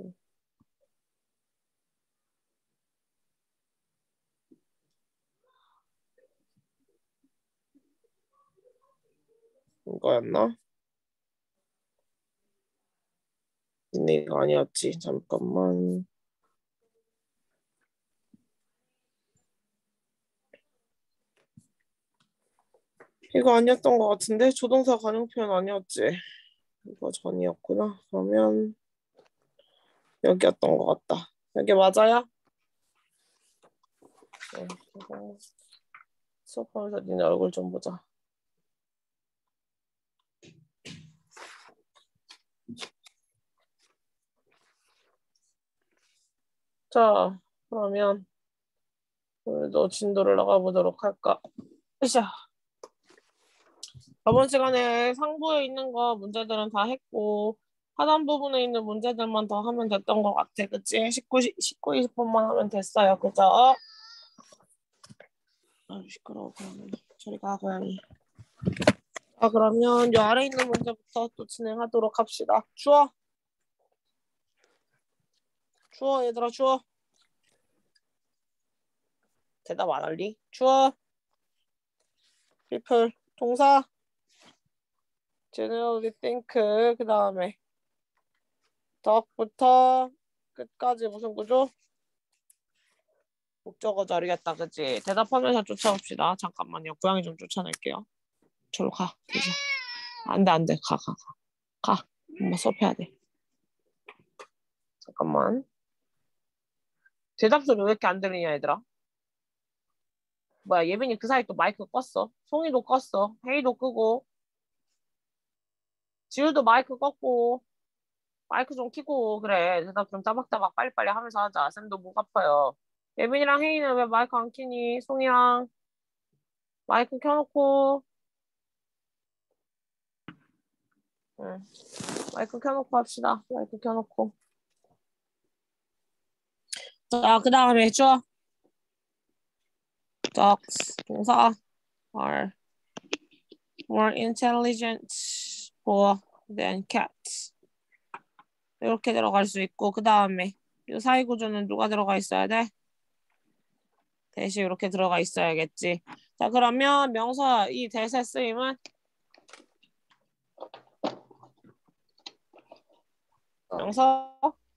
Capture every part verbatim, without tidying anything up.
이거였나? 근데 이거 아니었지. 잠깐만. 이거 아니었던 것 같은데? 조동사 관용 표현 아니었지? 이거 전이었구나. 그러면 여기였던 것 같다. 여기 맞아요? 네, 이거 수업하면서 니네 얼굴 좀 보자. 자, 그러면 오늘도 진도를 나가보도록 할까? 으쌰. 저번 시간에 상부에 있는 거 문제들은 다 했고 하단 부분에 있는 문제들만 더 하면 됐던 것 같아. 그치? 십구, 십구, 이십 분만 하면 됐어요. 그죠? 아, 시끄러워. 고양이. 저리 가, 고양이. 아, 그러면 이 아래 있는 문제부터 또 진행하도록 합시다. 주워. 주워, 얘들아, 주워. 대답 안 할리? 주워. people, 동사. generally think, 그 다음에 덕부터 끝까지 무슨 구조? 목적어 자리겠다, 그치? 대답하면서 쫓아옵시다. 잠깐만요. 고양이 좀 쫓아낼게요. 저로 가. 되지. 안 돼, 안 돼. 가, 가, 가. 가. 엄마 수업해야 돼. 잠깐만. 대답 소리 왜 이렇게 안 들리냐, 얘들아? 뭐야, 예빈이 그 사이 또 마이크 껐어. 송이도 껐어. 혜이도 끄고. 지우도 마이크 껐고. 마이크 좀 켜고. 그래. 대답 좀 따박따박 빨리빨리 하면서 하자. 쌤도 목 아파요. 예빈이랑 혜이는 왜 마이크 안 켜니? 송이랑 마이크 켜놓고. 응. 마이크 켜놓고 합시다. 마이크 켜놓고. 자, 그 다음에 줘. Dogs, 동사 are more intelligent than cats. 이렇게 들어갈 수 있고 그 다음에 이 사이 구조는 누가 들어가 있어야 돼? 대시 이렇게 들어가 있어야겠지. 자, 그러면 명사 이 대세 쓰임은 명사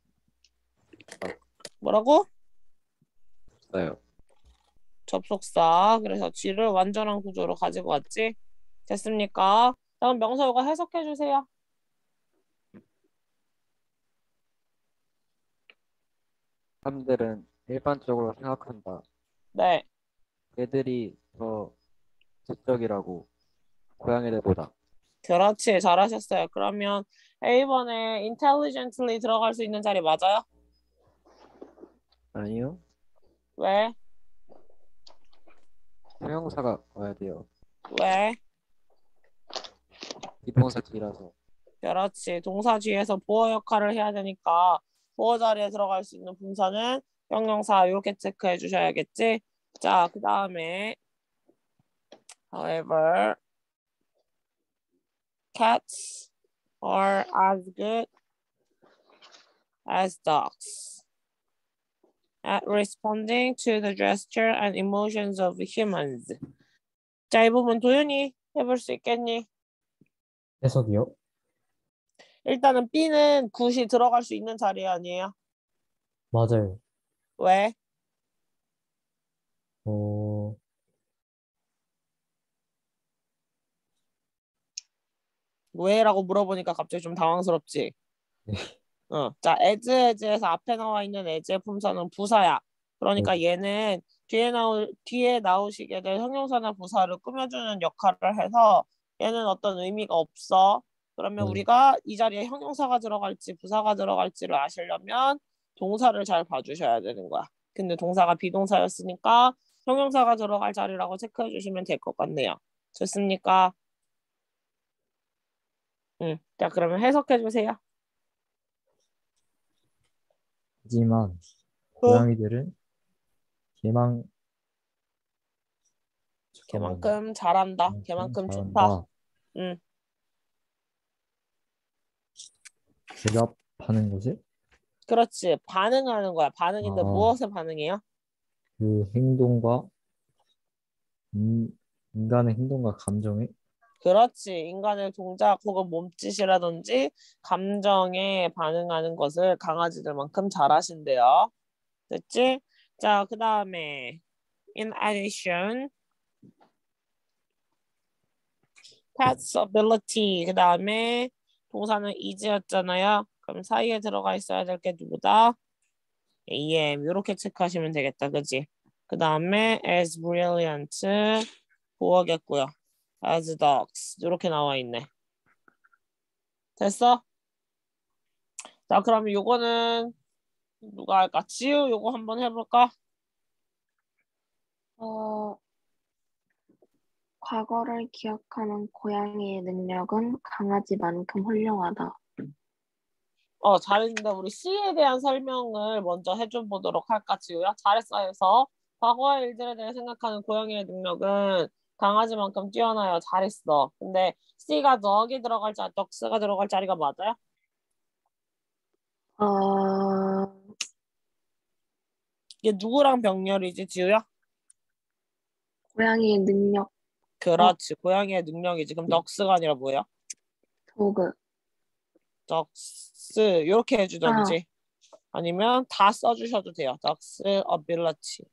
뭐라고? 없어요. 접속사. 그래서 G를 완전한 구조로 가지고 왔지. 됐습니까? 다음 명사 이거 해석해 주세요. 사람들은 일반적으로 생각한다. 네. 얘들이 더 지적이라고 고양이들보다. 그렇지. 잘하셨어요. 그러면 A번에 intelligently 들어갈 수 있는 자리 맞아요? 아니요. 왜? 형용사가 와야 돼요. 왜? 비동사 뒤라서. 그렇지. 동사 뒤에서 보어 역할을 해야 되니까 보어 자리에 들어갈 수 있는 분사는 형용사 이렇게 체크해 주셔야겠지. 자, 그 다음에 however cats are as good as dogs at responding to the gesture and emotions of humans. 자, 이 부분 도윤이 해볼 수 있겠니? 해석이요? 일단은 B는 굿이 들어갈 수 있는 자리 아니에요? 맞아요. 왜? 어, 왜라고 물어보니까 갑자기 좀 당황스럽지? 네. 어, 자, as, as에서 앞에 나와 있는 as의 품사는 부사야. 그러니까 네. 얘는 뒤에 나올 뒤에 나오시게 될 형용사나 부사를 꾸며주는 역할을 해서 얘는 어떤 의미가 없어. 그러면 네. 우리가 이 자리에 형용사가 들어갈지 부사가 들어갈지를 아시려면 동사를 잘 봐주셔야 되는 거야. 근데 동사가 비동사였으니까 형용사가 들어갈 자리라고 체크해 주시면 될 것 같네요. 좋습니까? 응. 자, 그러면 해석해 주세요. 하지만 어? 고양이들은 개망 잠깐만요. 걔만큼 잘한다. 개만큼 걔만큼 좋다. 잘한다. 응. 대답하는 것을 그렇지. 반응하는 거야. 반응인데 아, 무엇에 반응해요? 그 행동과 인, 인간의 행동과 감정에 그렇지. 인간의 동작 혹은 몸짓이라든지 감정에 반응하는 것을 강아지들만큼 잘하신대요. 됐지? 자, 그 다음에 in addition, pets ability. 그 다음에 동사는 is였잖아요. 그럼 사이에 들어가 있어야 될 게 누구다? am. 이렇게 체크하시면 되겠다. 그지? 그 다음에 as brilliant. 보어겠고요. as dogs. 이렇게 나와 있네. 됐어? 자, 그러면 요거는 누가 할까? 지우 요거 한번 해볼까? 어, 과거를 기억하는 고양이의 능력은 강아지만큼 훌륭하다. 어, 잘했는데 우리 C에 대한 설명을 먼저 해줘 보도록 할까, 지우야? 잘했어 해서 과거의 일들에 대해 생각하는 고양이의 능력은 강아지만큼 뛰어나요. 잘했어. 근데 C가 dog이 들어갈 자리, dogs가 들어갈 자리가 맞아요? 어, 이게 누구랑 병렬이지, 지우야? 고양이의 능력, 그렇지. 고양이의 능력이지. 그럼 dogs가 아니라 뭐예요? 도그. dogs 이렇게 아, 해주던지 아니면 다 써주셔도 돼요. dogs ability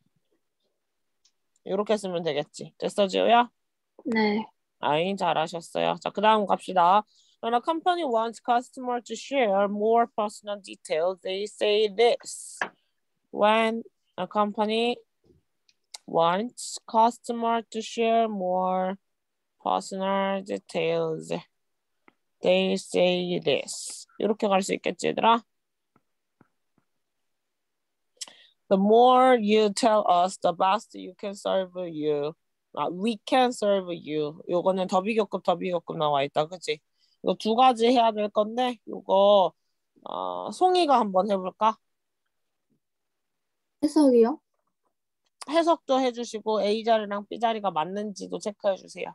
이렇게 쓰면 되겠지. 됐어, 지우야? 네. 아이, 잘하셨어요. 자, 그 다음 갑시다. When a company wants customer to share more personal details, they say this. When a company wants customer to share more personal details, they say this. 이렇게 갈 수 있겠지, 얘들아? The more you tell us, the best you can serve you. 아, we can serve you. 요거는 더비교급 더비교급 나와 있다. 그치? 이거 두 가지 해야 될 건데 요거 어, 송이가 한번 해볼까? 해석이요? 해석도 해주시고 A 자리랑 B 자리가 맞는지도 체크해 주세요.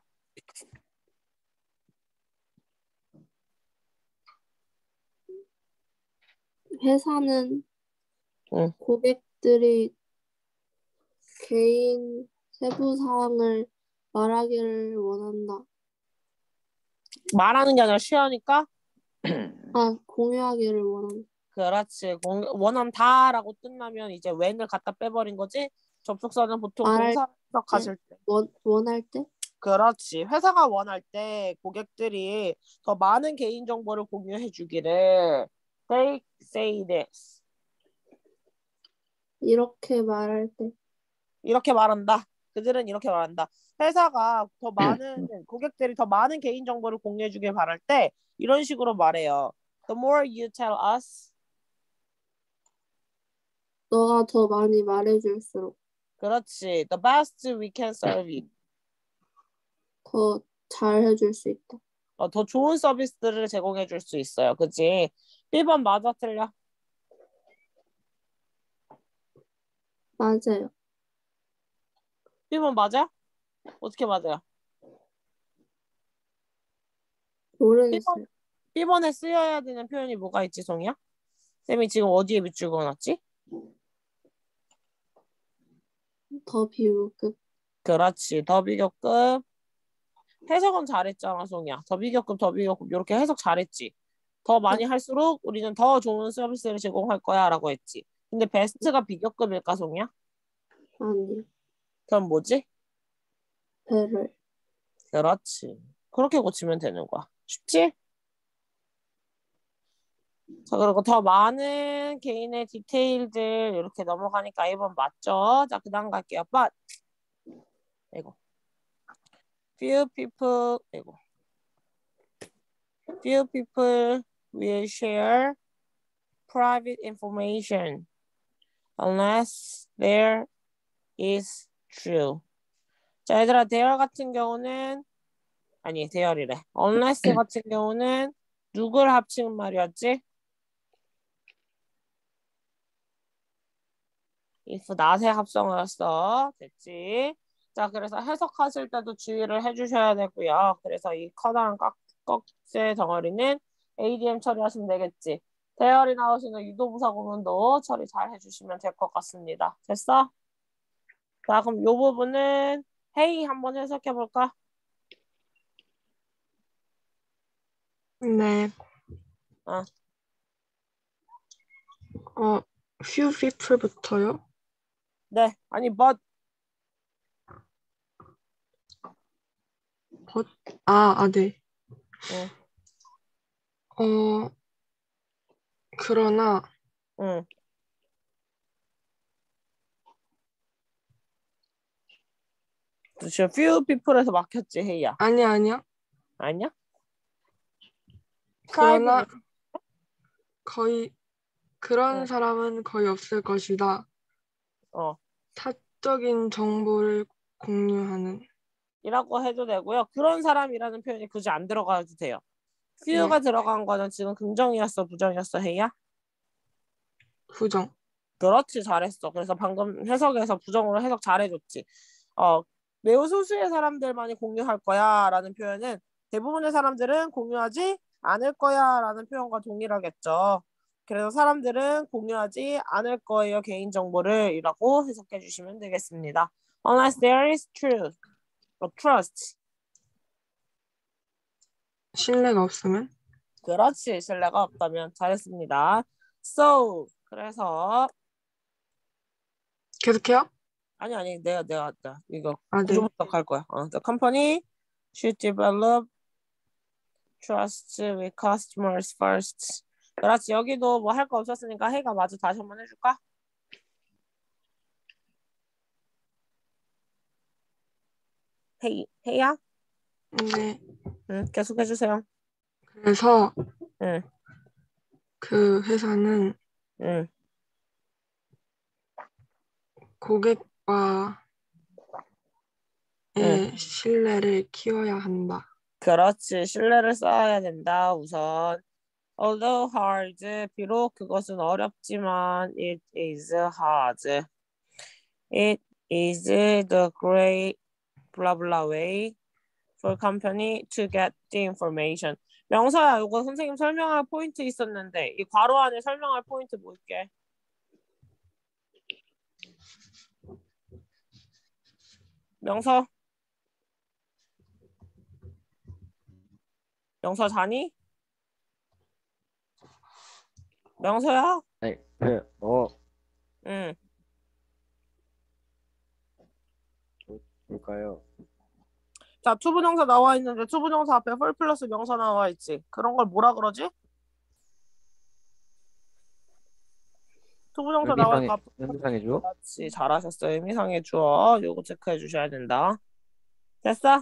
회사는 응. 고객들이 개인 세부 사항을 말하기를 원한다. 말하는 게 아니라 쉬어니까 아, 공유하기를 원한다. 그렇지. 공, 원한다라고 끝나면 이제 when을 갖다 빼버린 거지. 접속사는 보통 말할 동사 해석하실 때. 원, 원할 때? 그렇지. 회사가 원할 때 고객들이 더 많은 개인정보를 공유해 주기를 they say this. 이렇게 말할 때. 이렇게 말한다. 그들은 이렇게 말한다. 회사가 더 많은 고객들이 더 많은 개인정보를 공유해 주길 바랄 때 이런 식으로 말해요. The more you tell us. 너가 더 많이 말해줄수록 그렇지. The best we can serve you. 더 잘 해줄 수 있다. 어, 더 좋은 서비스들을 제공해 줄 수 있어요. 그치? 일 번 맞아 틀려? 맞아요. 일 번 맞아? 어떻게 맞아요? 모르겠어요. 일 번에 쓰여야 되는 표현이 뭐가 있지, 송이야? 쌤이 지금 어디에 밑줄 그어놨지? 더 비교급. 그렇지. 더 비교급. 해석은 잘했잖아, 송이야. 더 비교급, 더 비교급. 이렇게 해석 잘했지. 더 많이 할수록 우리는 더 좋은 서비스를 제공할 거야 라고 했지. 근데 베스트가 비교급일까, 송이야? 아니, 그럼 뭐지? 배를. 그렇지. 그렇게 고치면 되는 거야. 쉽지? 자, 그리고 더 많은 개인의 디테일들 이렇게 넘어가니까 일 번 맞죠? 자, 그 다음 갈게요. But, 이거. Few people, 이거. Few people will share private information unless there is true. 자, 얘들아, 대열 같은 경우는 아니, 대열이래. unless 같은 경우는 누굴 합치는 말이었지? if not의 합성어였어. 됐지? 자, 그래서 해석하실 때도 주의를 해주셔야 되고요. 그래서 이 커다란 깍, 꺽쇠 덩어리는 에이디엠 처리하시면 되겠지. 대열이 나오시는 유도부사 구문도 처리 잘 해주시면 될 것 같습니다. 됐어? 자, 그럼 이 부분은 헤이 한번 해석해 볼까? 네. 어. 어, few people부터요? 네, 아니 but but, 아, 아, 네. 응, 어, 그러나, 응. 지금 few people에서 막혔지 헤이야. 아니, 아니야. 아니야? 그러나, private. 거의, 그런 응. 사람은 거의 없을 것이다. 어. 사적인 정보를 공유하는. 이라고 해도 되고요. 그런 사람이라는 표현이 굳이 안 들어가도 돼요. few가 네. 들어간 거는 지금 긍정이었어, 부정이었어, 헤이야? 부정. 그렇지, 잘했어. 그래서 방금 해석에서 부정으로 해석 잘해줬지. 어, 매우 소수의 사람들만이 공유할 거야 라는 표현은 대부분의 사람들은 공유하지 않을 거야 라는 표현과 동일하겠죠. 그래서 사람들은 공유하지 않을 거예요, 개인정보를 이라고 해석해 주시면 되겠습니다. Unless there is truth or trust. 신뢰가 없으면. 그렇지, 신뢰가 없다면. 잘했습니다. So, 그래서 계속해요? 아니 아니 내가 내가 내가 이거 아, 네. 구조부터 갈 거야. 어, the company should develop trust with customers first. 그렇지, 여기도 뭐 할 거 없었으니까 해가 마저 다시 한번 해줄까? 헤이 헤이야? 네. 응, 계속 해주세요. 그래서, 응, 그 회사는 응, 고객과의 응. 신뢰를 키워야 한다. 그렇지, 신뢰를 쌓아야 된다. 우선 although hard, 비록 그것은 어렵지만 it is hard. It is the great blah blah way for company to get the information. 명서야, 이거 선생님 설명할 포인트 있었는데 이 괄호 안에 설명할 포인트 뭘게? 명서? 명서 자니? 명서야? 아니, 그, 어, 응. 뭘까요? 자, 투부정사 나와 있는데 투부정사 앞에 펄 플러스 명사 나와 있지. 그런 걸 뭐라 그러지? 투부정사 나와 있고 의미상의, 앞에 의미상의 주어? 그렇지, 잘하셨어요. 의미상의 주어 요거 체크해 주셔야 된다. 됐어?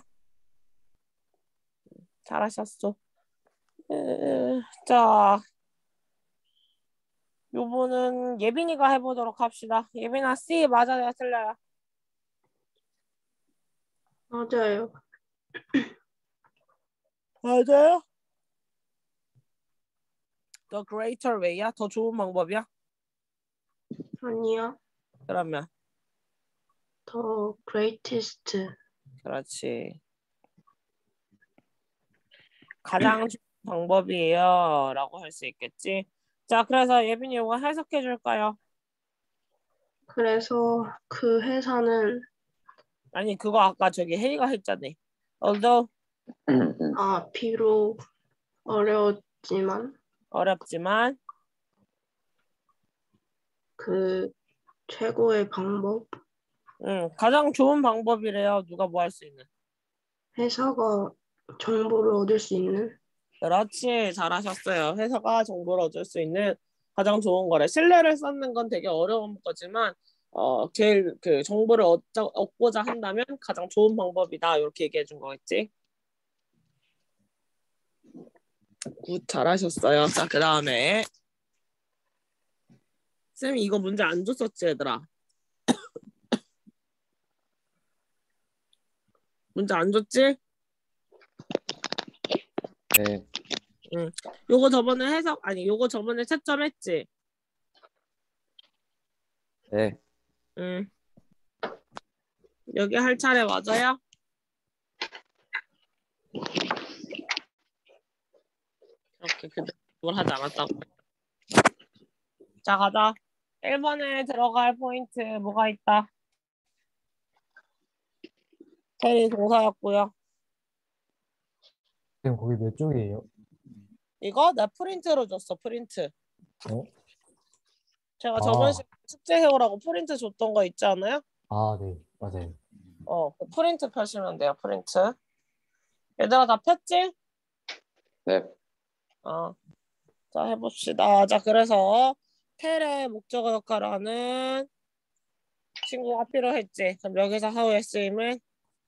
잘하셨어. 에, 자, 요거는 예빈이가 해보도록 합시다. 예빈아, C 맞아요, 틀려요? 맞아요. 맞아요? The greater way야? 더 좋은 방법이야? 아니요. 그러면 더 greatest. 그렇지. 가장 좋은 방법이에요 라고 할 수 있겠지. 자, 그래서 예빈이 이거 해석해 줄까요? 그래서 그 회사는 아니, 그거 아까 저기 혜이가 했잖아. although 아 비록 어려웠지만 어렵지만 그 최고의 방법 응, 가장 좋은 방법이래요. 누가 뭐 할 수 있는. 회사가 정보를 얻을 수 있는 그렇지, 잘하셨어요. 회사가 정보를 얻을 수 있는 가장 좋은 거래. 신뢰를 쌓는 건 되게 어려운 거지만 어 제일 그 정보를 얻자, 얻고자 한다면 가장 좋은 방법이다. 이렇게 얘기해 준 거겠지. 굿, 잘하셨어요. 자, 그 다음에 쌤이 이거 문제 안 줬었지, 얘들아. 문제 안 줬지? 네. 응. 요거 저번에 해석 아니 요거 저번에 채점했지? 네. 응. 여기 할 차례 맞아요? 이렇게 그걸 하지 않았다고. 자, 가자. 일 번에 들어갈 포인트 뭐가 있다? 테리 동사였고요. 지금 거기 몇 쪽이에요? 이거 나 프린트로 줬어. 프린트. 어? 제가 아. 저번 시간에 숙제 해오라고 프린트 줬던 거 있지 않아요? 아, 네, 맞아요. 어, 그 프린트 펴시면 돼요. 프린트. 얘들아 다 폈지? 네. 어. 자, 해봅시다. 자, 그래서 텔의 목적어 역할을 하는 친구가 필요했지. 그럼 여기서 하우의 쓰임은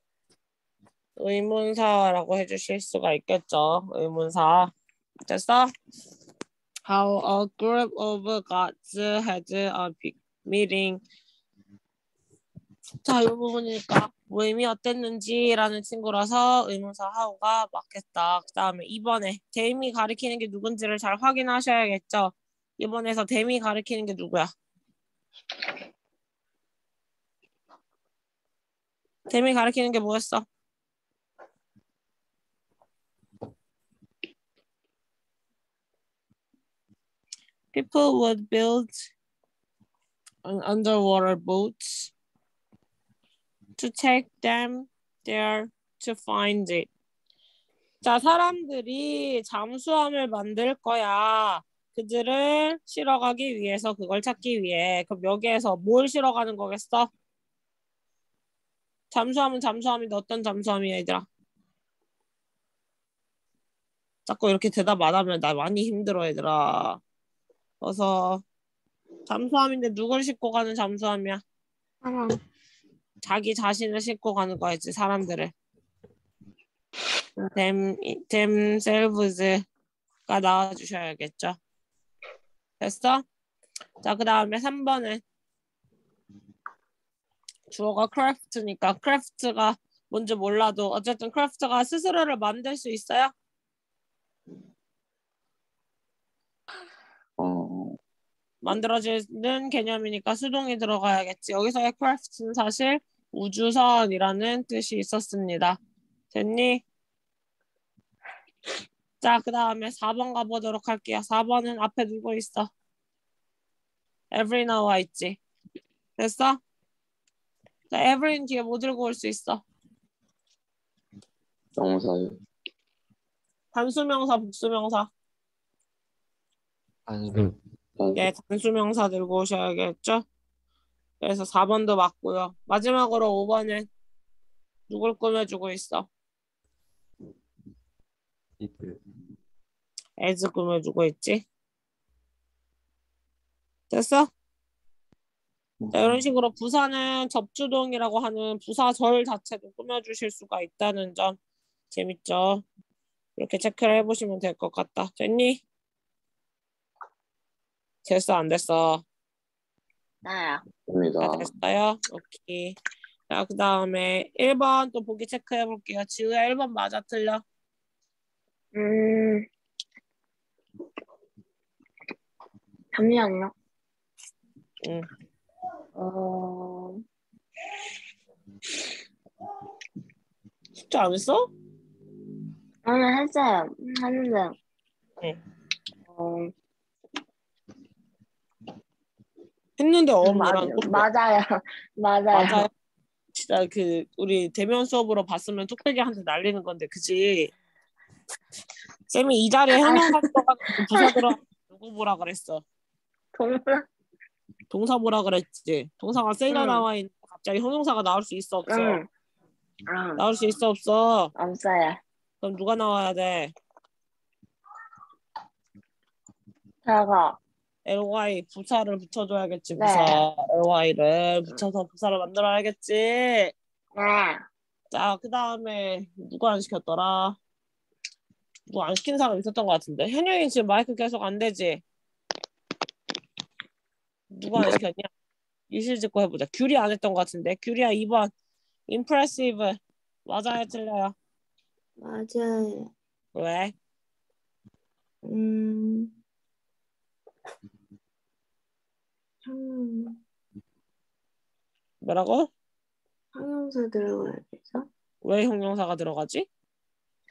의문사라고 해주실 수가 있겠죠. 의문사. 됐어? How a group of gods had a big meeting. 자, 이 부분이니까 모임이 어땠는지라는 친구라서 의문사 how가 맞겠다. 그 다음에 이번에 댐이 가리키는 게 누군지를 잘 확인하셔야겠죠. 이번에서 댐이 가리키는 게 누구야? 댐이 가리키는 게 뭐였어? People would build an underwater boats to take them there to find it. 자, 사람들이 잠수함을 만들 거야. 그들을 실어가기 위해서, 그걸 찾기 위해. 그럼 여기에서 뭘 실어가는 거겠어? 잠수함은 잠수함인데 어떤 잠수함이야, 얘들아? 자꾸 이렇게 대답 안 하면 나 많이 힘들어, 얘들아. 그래서 잠수함인데 누굴 싣고 가는 잠수함이야? 사람. 자기 자신을 싣고 가는 거였지, 사람들을. them, themselves가 나와주셔야겠죠. 됐어? 자, 그 다음에 삼 번은 주어가 craft니까 craft가 뭔지 몰라도 어쨌든 craft가 스스로를 만들 수 있어요? 어, 만들어지는 개념이니까 수동이 들어가야겠지. 여기서의 craft는 사실 우주선이라는 뜻이 있었습니다. 됐니? 자, 그 다음에 사 번 가보도록 할게요. 사 번은 앞에 누구 있어? every 나와 있지. 됐어? 자, every는 뒤에 뭐 들고 올 수 있어? 명사요. 단수명사, 복수명사. 단수. 예, 단수명사 들고 오셔야겠죠? 그래서 사 번도 맞고요. 마지막으로 오 번은 누굴 꾸며주고 있어? 이트. as 꾸며주고 있지? 됐어? 자, 이런 식으로 부사는 접주동이라고 하는 부사절 자체도 꾸며주실 수가 있다는 점 재밌죠? 이렇게 체크를 해보시면 될 것 같다. 됐니? 됐어, 안 됐어? 나야. 입니다. 다 됐어요? 오케이. 자, 그 다음에 일 번 또 보기 체크해 볼게요. 지우야 일 번 맞아 틀려? 음. 잠시만요. 응. 어. 숙제 안 했어? 저는 했어요. 했는데. 응. 어. 했는데 맞, 어머니랑 또 뭐- 맞아요. 맞아요. 맞아요. 진짜 그 우리 대면 수업으로 봤으면 뚝배기한테 날리는 건데 그지? 쌤이 이 자리에 형용사 들어가는 부사 들어 누구 보라 그랬어? 동사. 동사 보라 그랬지? 동사가 세이가 응. 나와 있는데 갑자기 형용사가 나올 수 있어 없어? 응. 응. 나올 수 있어 없어? 없어요. 그럼 누가 나와야 돼? 저거. ly 부사를 붙여줘야겠지. 네. 부사 ly를 붙여서 부사를 만들어야겠지. 네. 자, 그 다음에 누구 안 시켰더라? 누구 안 시킨 사람 있었던 것 같은데. 현영이 지금 마이크 계속 안 되지? 누구 안 시켰냐? 이실 짓고 해보자. 귤이 안 했던 것 같은데. 귤이야 이 번. impressive. 맞아요, 틀려요? 맞아요. 왜? 음. 형, 뭐라고? 형용사 들어가야 돼서. 왜 형용사가 들어가지?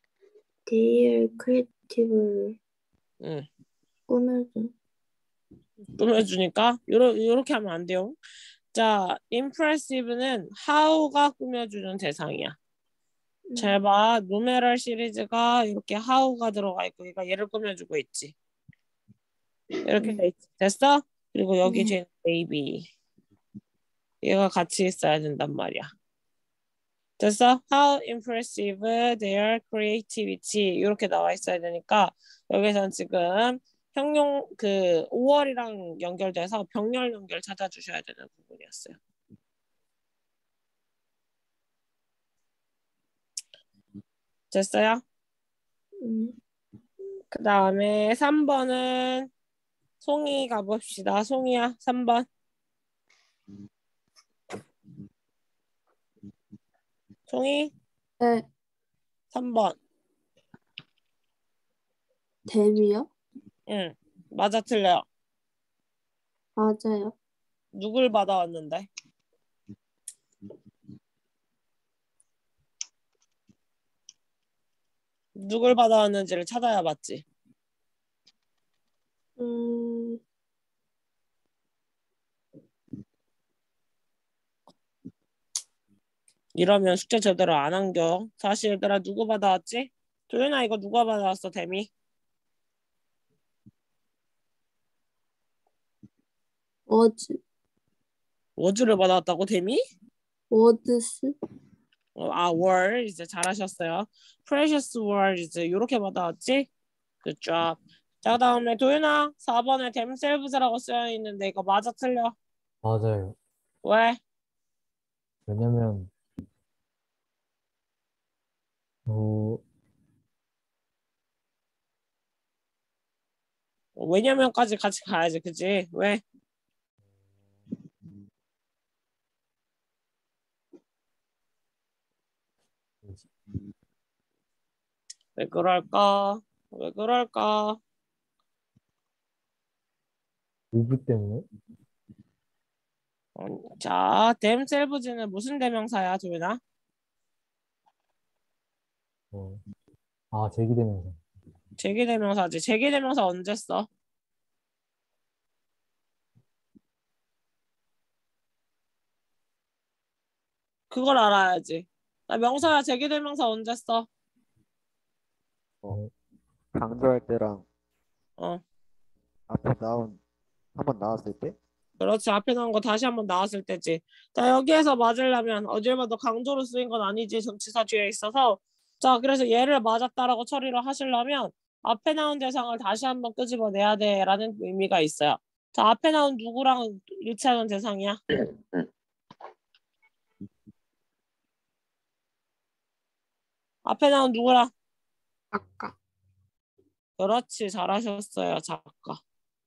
They are creative. 응. 꾸며줘. 꾸며주니까 요러, 요렇게 하면 안 돼요. 자, impressive는 how가 꾸며주는 대상이야. 잘 봐. numeral 시리즈가 이렇게 how가 들어가 있고 얘가 얘를 꾸며주고 있지. 이렇게 돼 있지. 됐어? 그리고 여기 네. 쟤는 baby. 얘가 같이 있어야 된단 말이야. 됐어? How impressive their creativity 이렇게 나와 있어야 되니까 여기선 지금 형용 그 오월이랑 연결돼서 병렬 연결 찾아주셔야 되는 부분이었어요. 됐어요? 음, 그 다음에 삼 번은 송이 가봅시다. 송이야 삼 번. 송이 네. 삼 번. 데뷔요? 응. 맞아 틀려. 맞아요. 누굴 받아왔는데? 누굴 받아왔는지를 찾아야 맞지. 음, 이러면 숙제 제대로 안 한겨. 사실 얘들아 누구 받아왔지? 도윤아 이거 누가 받아왔어 데미? 워즈, 워즈를 받아왔다고 데미? 워드스, 어, 아 월 이제 잘하셨어요. precious words 이렇게 받아왔지? Good job. 자 그다음에 도윤아 사 번에 themselves라고 쓰여 있는데 이거 맞아 틀려? 맞아요. 왜? 왜냐면, 어, 왜냐면까지 같이 가야지 그지? 왜? 왜 그럴까? 왜 그럴까? 오브 때문에? 어, 자, themselves는 무슨 대명사야, 도윤아? 어, 아, 제기되면서. 제기대명사지. 제기대명사 언제 써? 그걸 알아야지. 나 명사야 제기대명사 언제 써? 어, 강조할 때랑 어, 앞에 나온 한번 나왔을 때 그렇지. 앞에 나온 거 다시 한번 나왔을 때지. 자, 여기에서 맞으려면 어딜 봐도 강조로 쓰인 건 아니지. 전치사 뒤에 있어서. 자, 그래서 얘를 맞았다라고 처리를 하시려면 앞에 나온 대상을 다시 한번 끄집어내야 돼라는 의미가 있어요. 자, 앞에 나온 누구랑 일치하는 대상이야? 앞에 나온 누구랑? 아까 그렇지. 잘하셨어요. 작가.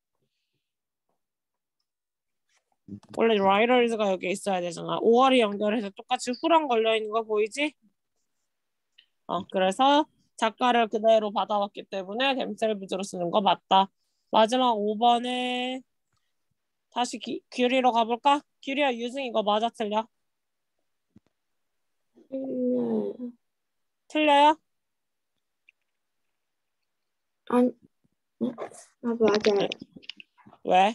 원래 writers가 여기 있어야 되잖아. 오월이 연결해서 똑같이 후랑 걸려있는 거 보이지? 어, 그래서 작가를 그대로 받아왔기 때문에 themselves로 쓰는 거 맞다. 마지막 오 번에 다시 기, 규리로 가볼까? 규리야 using 이거 맞아 틀려? 틀려요. 틀려요? 아니, 네? 아, 맞아요. 왜?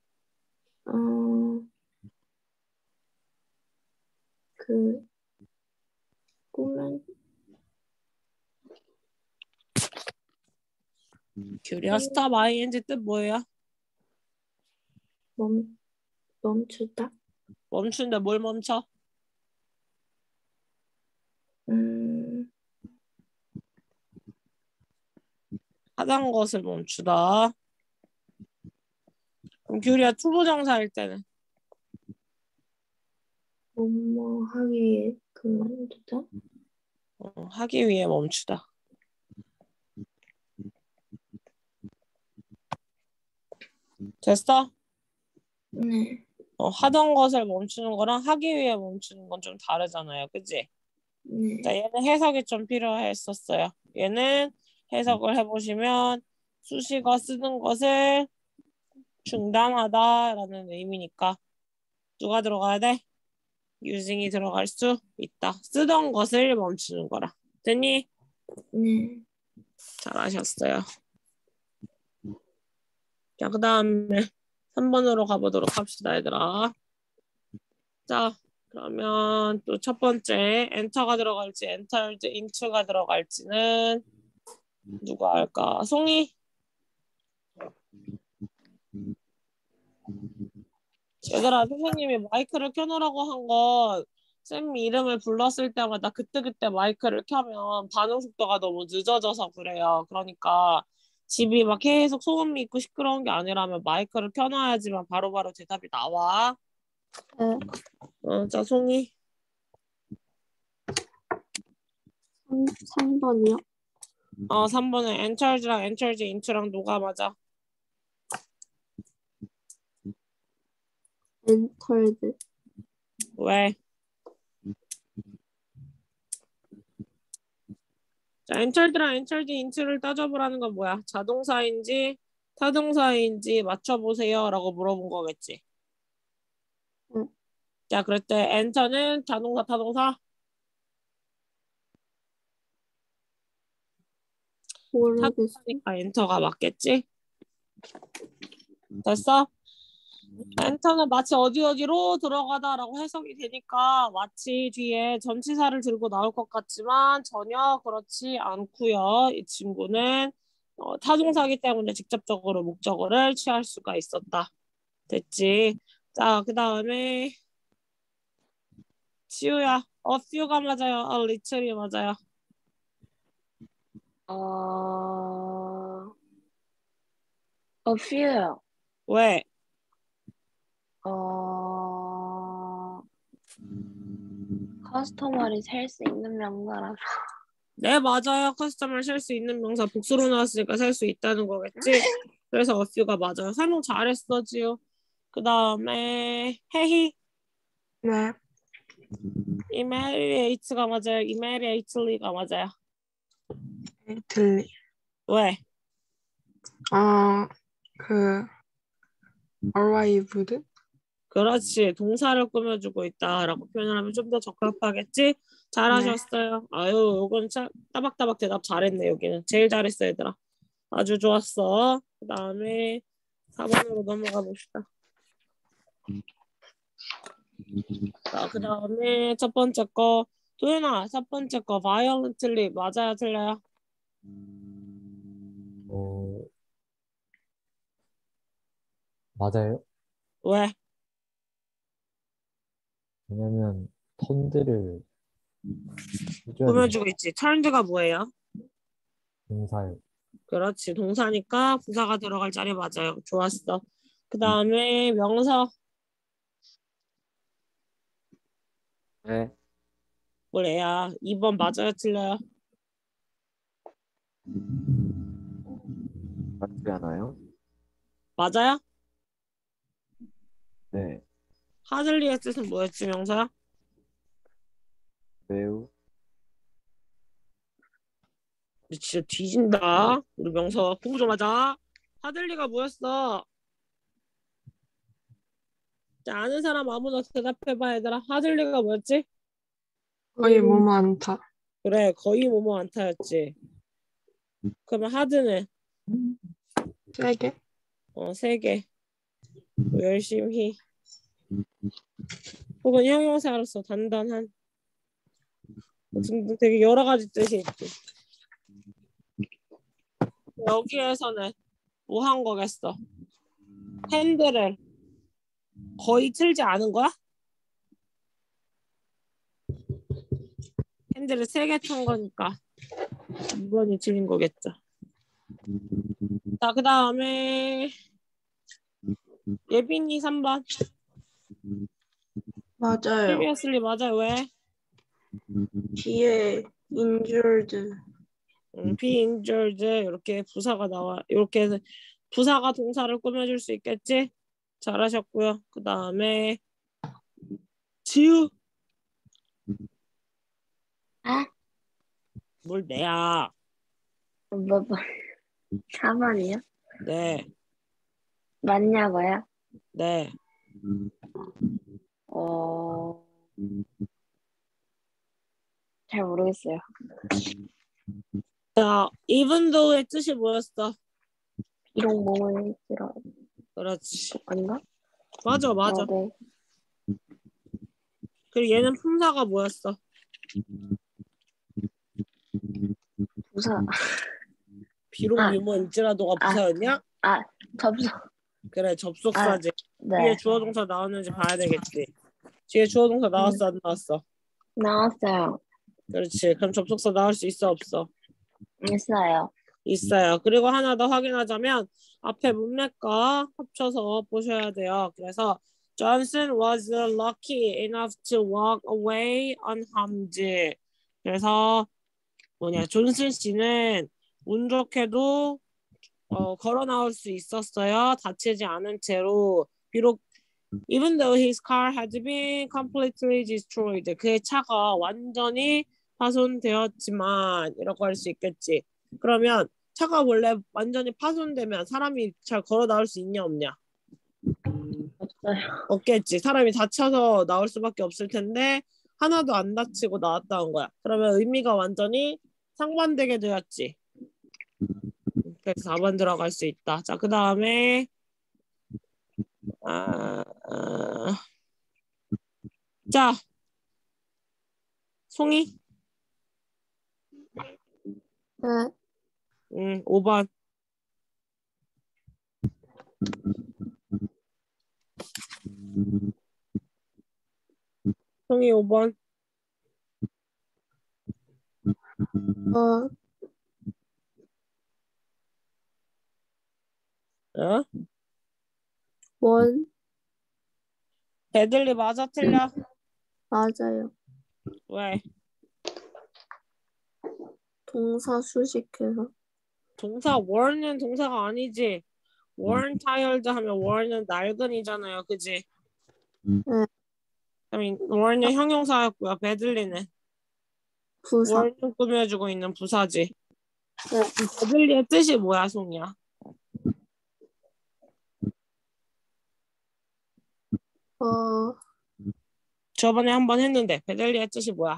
어, 그, 꾸면, 규리야 stop ing 뜻 뭐예요? 멈, 멈추다? 멈춘데 뭘 멈춰? 음, 하던 것을 멈추다. 그럼 규리야 투부정사일 때는 뭐뭐 하기 위해 그만두다? 어, 하기 위해 멈추다. 됐어? 네, 어, 하던 것을 멈추는 거랑 하기 위해 멈추는 건 좀 다르잖아요. 그치? 네, 자, 얘는 해석이 좀 필요했었어요. 얘는 해석을 해보시면 수식어 쓰는 것을 중단하다라는 의미니까 누가 들어가야 돼? using이 들어갈 수 있다. 쓰던 것을 멈추는 거라. 됐니? 네. 잘하셨어요. 자, 그 다음에 삼 번으로 가보도록 합시다, 얘들아. 자, 그러면 또 첫 번째 엔터가 들어갈지 엔터일지 인트가 들어갈지는 누가 할까? 송이? 얘들아, 선생님이 마이크를 켜놓으라고 한 건 쌤 이름을 불렀을 때마다 그때그때 마이크를 켜면 반응 속도가 너무 늦어져서 그래요. 그러니까 집이 막 계속 소음이 있고 시끄러운 게 아니라면 마이크를 켜놔야지만 바로바로 대답이 나와. 네. 어, 자, 송이. 삼 번이요? 어, 삼 번은 엔처지랑 엔처지 인트랑 누가 맞아? 엔터드. 왜? 자, 엔철드랑 엔철드 인트를 따져보라는 건 뭐야? 자동사인지 타동사인지 맞춰보세요 라고 물어본 거겠지. 응. 자, 그럴 때 엔터는 자동사 타동사? 모르겠어. 타동사니까 엔터가 맞겠지? 됐어? 엔터는 마치 어디 어디로 들어가다라고 해석이 되니까 마치 뒤에 전치사를 들고 나올 것 같지만 전혀 그렇지 않고요. 이 친구는 어, 타동사이기 때문에 직접적으로 목적어를 취할 수가 있었다. 됐지? 자, 그 다음에 지우야, a few가 맞아요? a little이 맞아요? 어, a few. 왜? 어, 커스터머리 셀 수 있는 명사라서. 네, 맞아요. 커스텀을 셀 수 있는 명사 복수로 나왔으니까 셀 수 있다는 거겠지? 그래서 a few가 맞아요. 설명 잘했어, 지우. 그 다음에 해희, 네. immediate가 맞아요? immediately가 맞아요? 들리. 왜? 어, 그, arrived? 그렇지. 동사를 꾸며주고 있다라고 표현을 하면 좀 더 적합하겠지? 잘하셨어요. 아유, 요건 참 따박따박 대답 잘했네, 여기는. 제일 잘했어, 얘들아. 아주 좋았어. 그 다음에 사 번으로 넘어가 봅시다. 자, 그 다음에 첫 번째 거. 도윤아, 첫 번째 거 violently 맞아요, 틀려요? 어, 맞아요. 왜? 왜냐면 턴들을 해줘야 되는 꾸며주고 있지. turned가 뭐예요? 동사예요. 그렇지. 동사니까 부사가 들어갈 자리 맞아요. 좋았어. 그 다음에 명사. 네. 뭐래야? 이 번 맞아요, 틀려요? 맞지 않아요? 맞아요? 네. 하들리의 뜻은 뭐였지, 명사? 매우. 진짜 뒤진다. 우리 명사 공부 좀 하자. 하들리가 뭐였어? 자, 아는 사람 아무나 대답해봐, 얘들아. 하들리가 뭐였지? 거의 뭐 많다. 그래, 거의 뭐뭐 안타였지. 그러면 하드는? 세게? 어, 세 개. 열심히. 혹은 형용사로서 단단한. 등등 되게 여러 가지 뜻이 있지. 여기에서는 뭐 한 거겠어? 핸들을 거의 틀지 않은 거야? 핸들을 세 개 탄 거니까 이 번이 틀린 거겠죠. 자, 그 다음에 예빈이 삼 번. 맞아요. previously 맞아요. 왜? 뒤에 injured. 음, be injured 이렇게 부사가 나와. 이렇게 해서 부사가 동사를 꾸며줄 수 있겠지? 잘하셨고요. 그 다음에 지우. 아? 뭘 내야? 뭐, 뭐. 사 번이요? 네, 맞냐고요? 네. 어, 잘 모르겠어요. 자, even though의 뜻이 뭐였어? 비록 몸을 싫어. 그렇지. 아닌가? 맞아, 맞아. 어, 네. 그리고 얘는 품사가 뭐였어? 부사. 비록 아. 유머일지라도가 아. 부사였냐? 아, 접속. 그래, 접속사지. 뒤에 네. 주어 동사 나왔는지 봐야 되겠지. 뒤에 주어 동사 나왔어, 안 나왔어? 나왔어요. 그렇지. 그럼 접속사 나올 수 있어, 없어? 있어요. 있어요. 그리고 하나 더 확인하자면 앞에 문맥과 합쳐서 보셔야 돼요. 그래서 Johnson was lucky enough to walk away unharmed. 그래서 뭐냐, 존슨 씨는 운 좋게도 어, 걸어 나올 수 있었어요. 다치지 않은 채로. 비록 even though his car had been completely destroyed. 그의 차가 완전히 파손되었지만 이라고 할 수 있겠지. 그러면 차가 원래 완전히 파손되면 사람이 잘 걸어 나올 수 있냐 없냐? 없어요. 없겠지. 사람이 다쳐서 나올 수밖에 없을 텐데 하나도 안 다치고 나왔다는 거야. 그러면 의미가 완전히 상반되게 되었지. 그래서 사 번 들어갈 수 있다. 자, 그 다음에 아, 아, 자, 송이, 네. 음, 오 번. 송이 오 번. 어, 어? 원, 배들리 맞아 틀려? 맞아요. 왜? 동사 수식해서. 동사 were는 동사가 아니지. weren't tired 하면 were는 낡은이잖아요. 그지? 네. 그럼 were는 형용사였고요. 배들리는 부사. were는 꾸며주고 있는 부사지. 네. 배들리의 뜻이 뭐야, 송이야? 어, 저번에 한번 했는데 배들리의 뜻이 뭐야?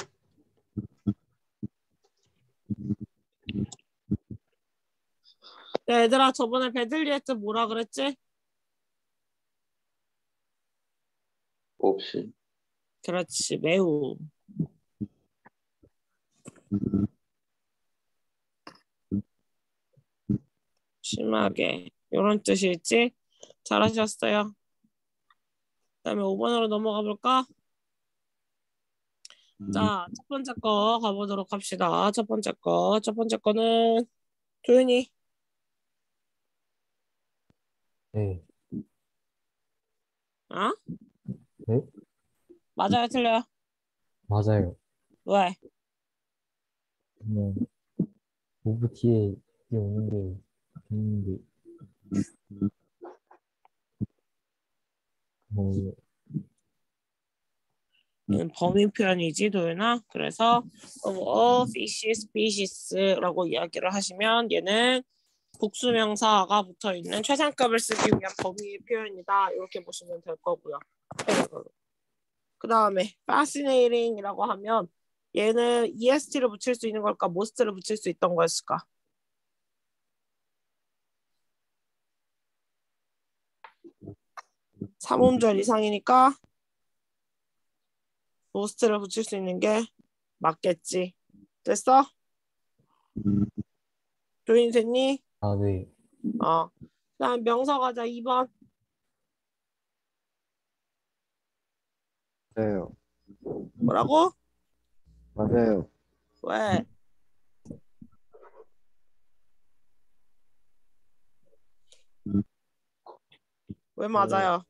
야, 얘들아, 저번에 배들리의 뜻 뭐라 그랬지? 없이. 그렇지, 매우. 심하게. 이런 뜻이있지? 잘하셨어요. 그 다음에 오 번으로 넘어가 볼까? 자, 첫 번째 거 가보도록 합시다. 첫 번째 거. 첫 번째 거는 조윤이. 네. 어? 네? 맞아요, 틀려요? 맞아요. 왜? 그냥 오브 뒤에 뒤에 오는 게 있는데 뭐 이건 범위 표현이지, 도윤아. 그래서 of all fish species라고 이야기를 하시면 얘는 복수명사가 붙어있는 최상급을 쓰기 위한 범위 표현이다. 이렇게 보시면 될 거고요. 그 다음에 fascinating이라고 하면 얘는 est를 붙일 수 있는 걸까? most를 붙일 수 있던 거였을까? 삼음절 이상이니까 most를 붙일 수 있는 게 맞겠지. 됐어? 조인 됐니? 아, 네. 어. 그 다음 명사 가자. 이 번. 맞아요. 뭐라고? 맞아요. 왜? 왜 맞아요?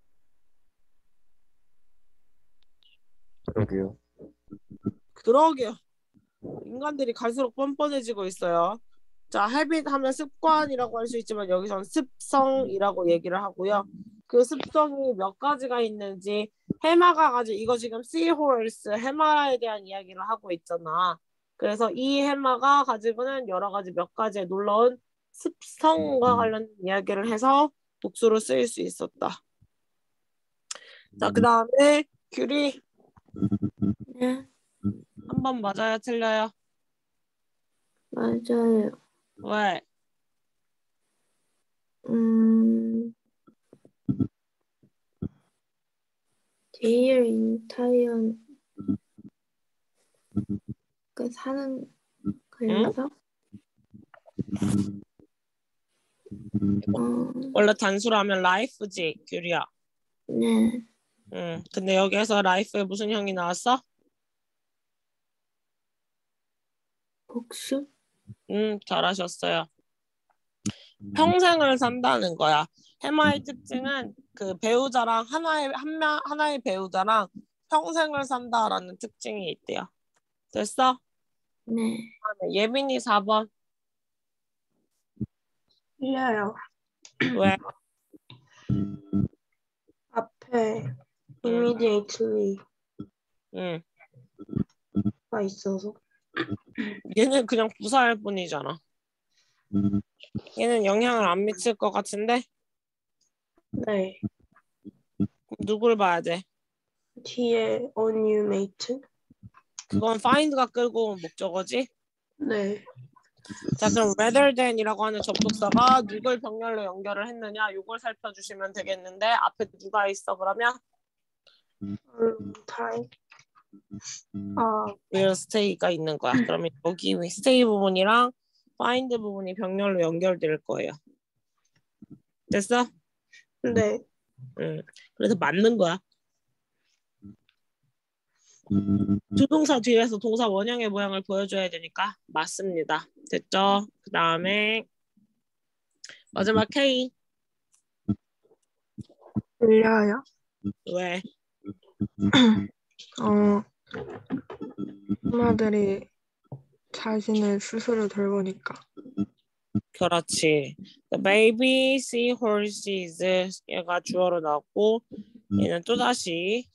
그러게요. 그러게요. 인간들이 갈수록 뻔뻔해지고 있어요. 자, habit 하면 습관이라고 할 수 있지만 여기선 습성이라고 얘기를 하고요. 그 습성이 몇 가지가 있는지 해마가 가지고 이거 지금 seahorse 해마에 대한 이야기를 하고 있잖아. 그래서 이 해마가 가지고는 여러 가지 몇 가지의 놀라운 습성과 관련된 이야기를 해서 복수로 쓰일 수 있었다. 자, 그 다음에 귤이 네. 한 번 맞아요, 틀려요? 맞아요. 왜? 음, Their entire 그 사는 그래서 어, 원래 단수로 하면 life지, 규리야. 네. 응. 근데 여기에서 life에 무슨 형이 나왔어? 복수? 음, 잘하셨어요. 평생을 산다는 거야. 해마의 특징은 그 배우자랑 하나의 한 명 하나의 배우자랑 평생을 산다라는 특징이 있대요. 됐어? 네. 예빈이 사 번. 틀려요. 왜? 앞에 immediately가 응. 있어서. 얘는 그냥 부사일 뿐이잖아. 얘는 영향을 안 미칠 것 같은데? 네. 그럼 누굴 봐야 돼? 뒤에 unumate. 그건 find가 끌고 온 목적어지? 네. 자, 그럼 rather than이라고 하는 접속사가 누굴 병렬로 연결을 했느냐 이걸 살펴주시면 되겠는데 앞에 누가 있어 그러면? Um, time. 아, will stay가 있는 거야. 그러면 여기 stay 부분이랑 find 부분이 병렬로 연결될 거예요. 됐어? 네. 응. 그래서 맞는 거야. 조동사 뒤에서 동사 원형의 모양을 보여줘야 되니까 맞습니다. 됐죠? 그 다음에 마지막 K. 틀려요. 왜? 어, 엄마들이 자신을 스스로 돌보니까. 그렇지. The baby seahorses 얘가 주어로 나왔고 얘는 또다시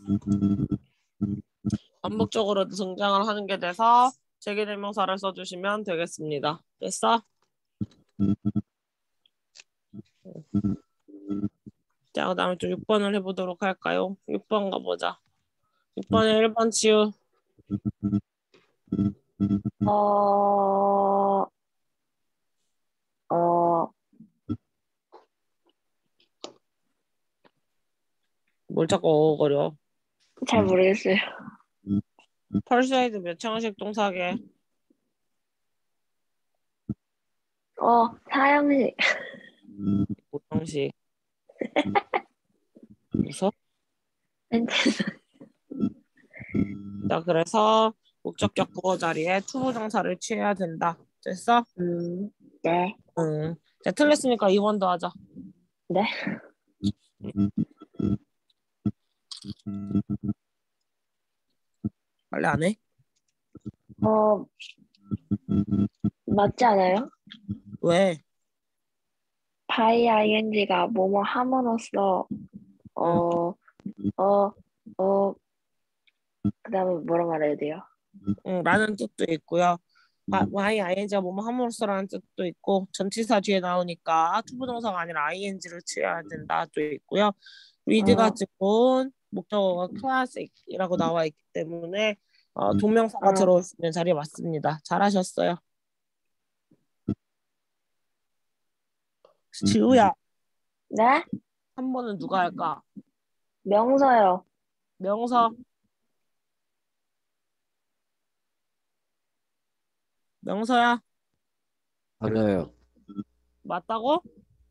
반복적으로 등장을 하는 게 돼서 제기대명사를 써주시면 되겠습니다. 됐어? 자, 그 다음에 또 육 번을 해보도록 할까요? 육 번 가보자. 육 번에 일 번 치우. 어, 어, 뭘 자꾸 어거려. 잘 모르겠어요. persuade 몇 형식 동사게? 어, 사형식. 보통식. 웃어? 자, 그래서 목적격 구어 자리에 투부정사를 취해야 된다. 됐어? 음, 네, 응. 자, 틀렸으니까 이 번 더 하자. 네. 빨리 안 해? 어, 맞지 않아요? 왜? by ing가 뭐뭐 함으로써 어, 어, 어, 그 다음에 뭐라 말해야 돼요? 응, 라는 뜻도 있고요. y, ing가 뭐뭐 함으로써라는 뜻도 있고 전치사 뒤에 나오니까 투부정사가 아니라 ing를 취해야 된다도 있고요. read 어. 같은 건 목적어가 classic이라고 나와 있기 때문에 어, 동명사가 어. 들어올 수 있는 자리에 맞습니다. 잘하셨어요. 지우야, 네? 한 번은 누가 할까? 명사요. 명사. 명사야. 맞아요. 맞다고?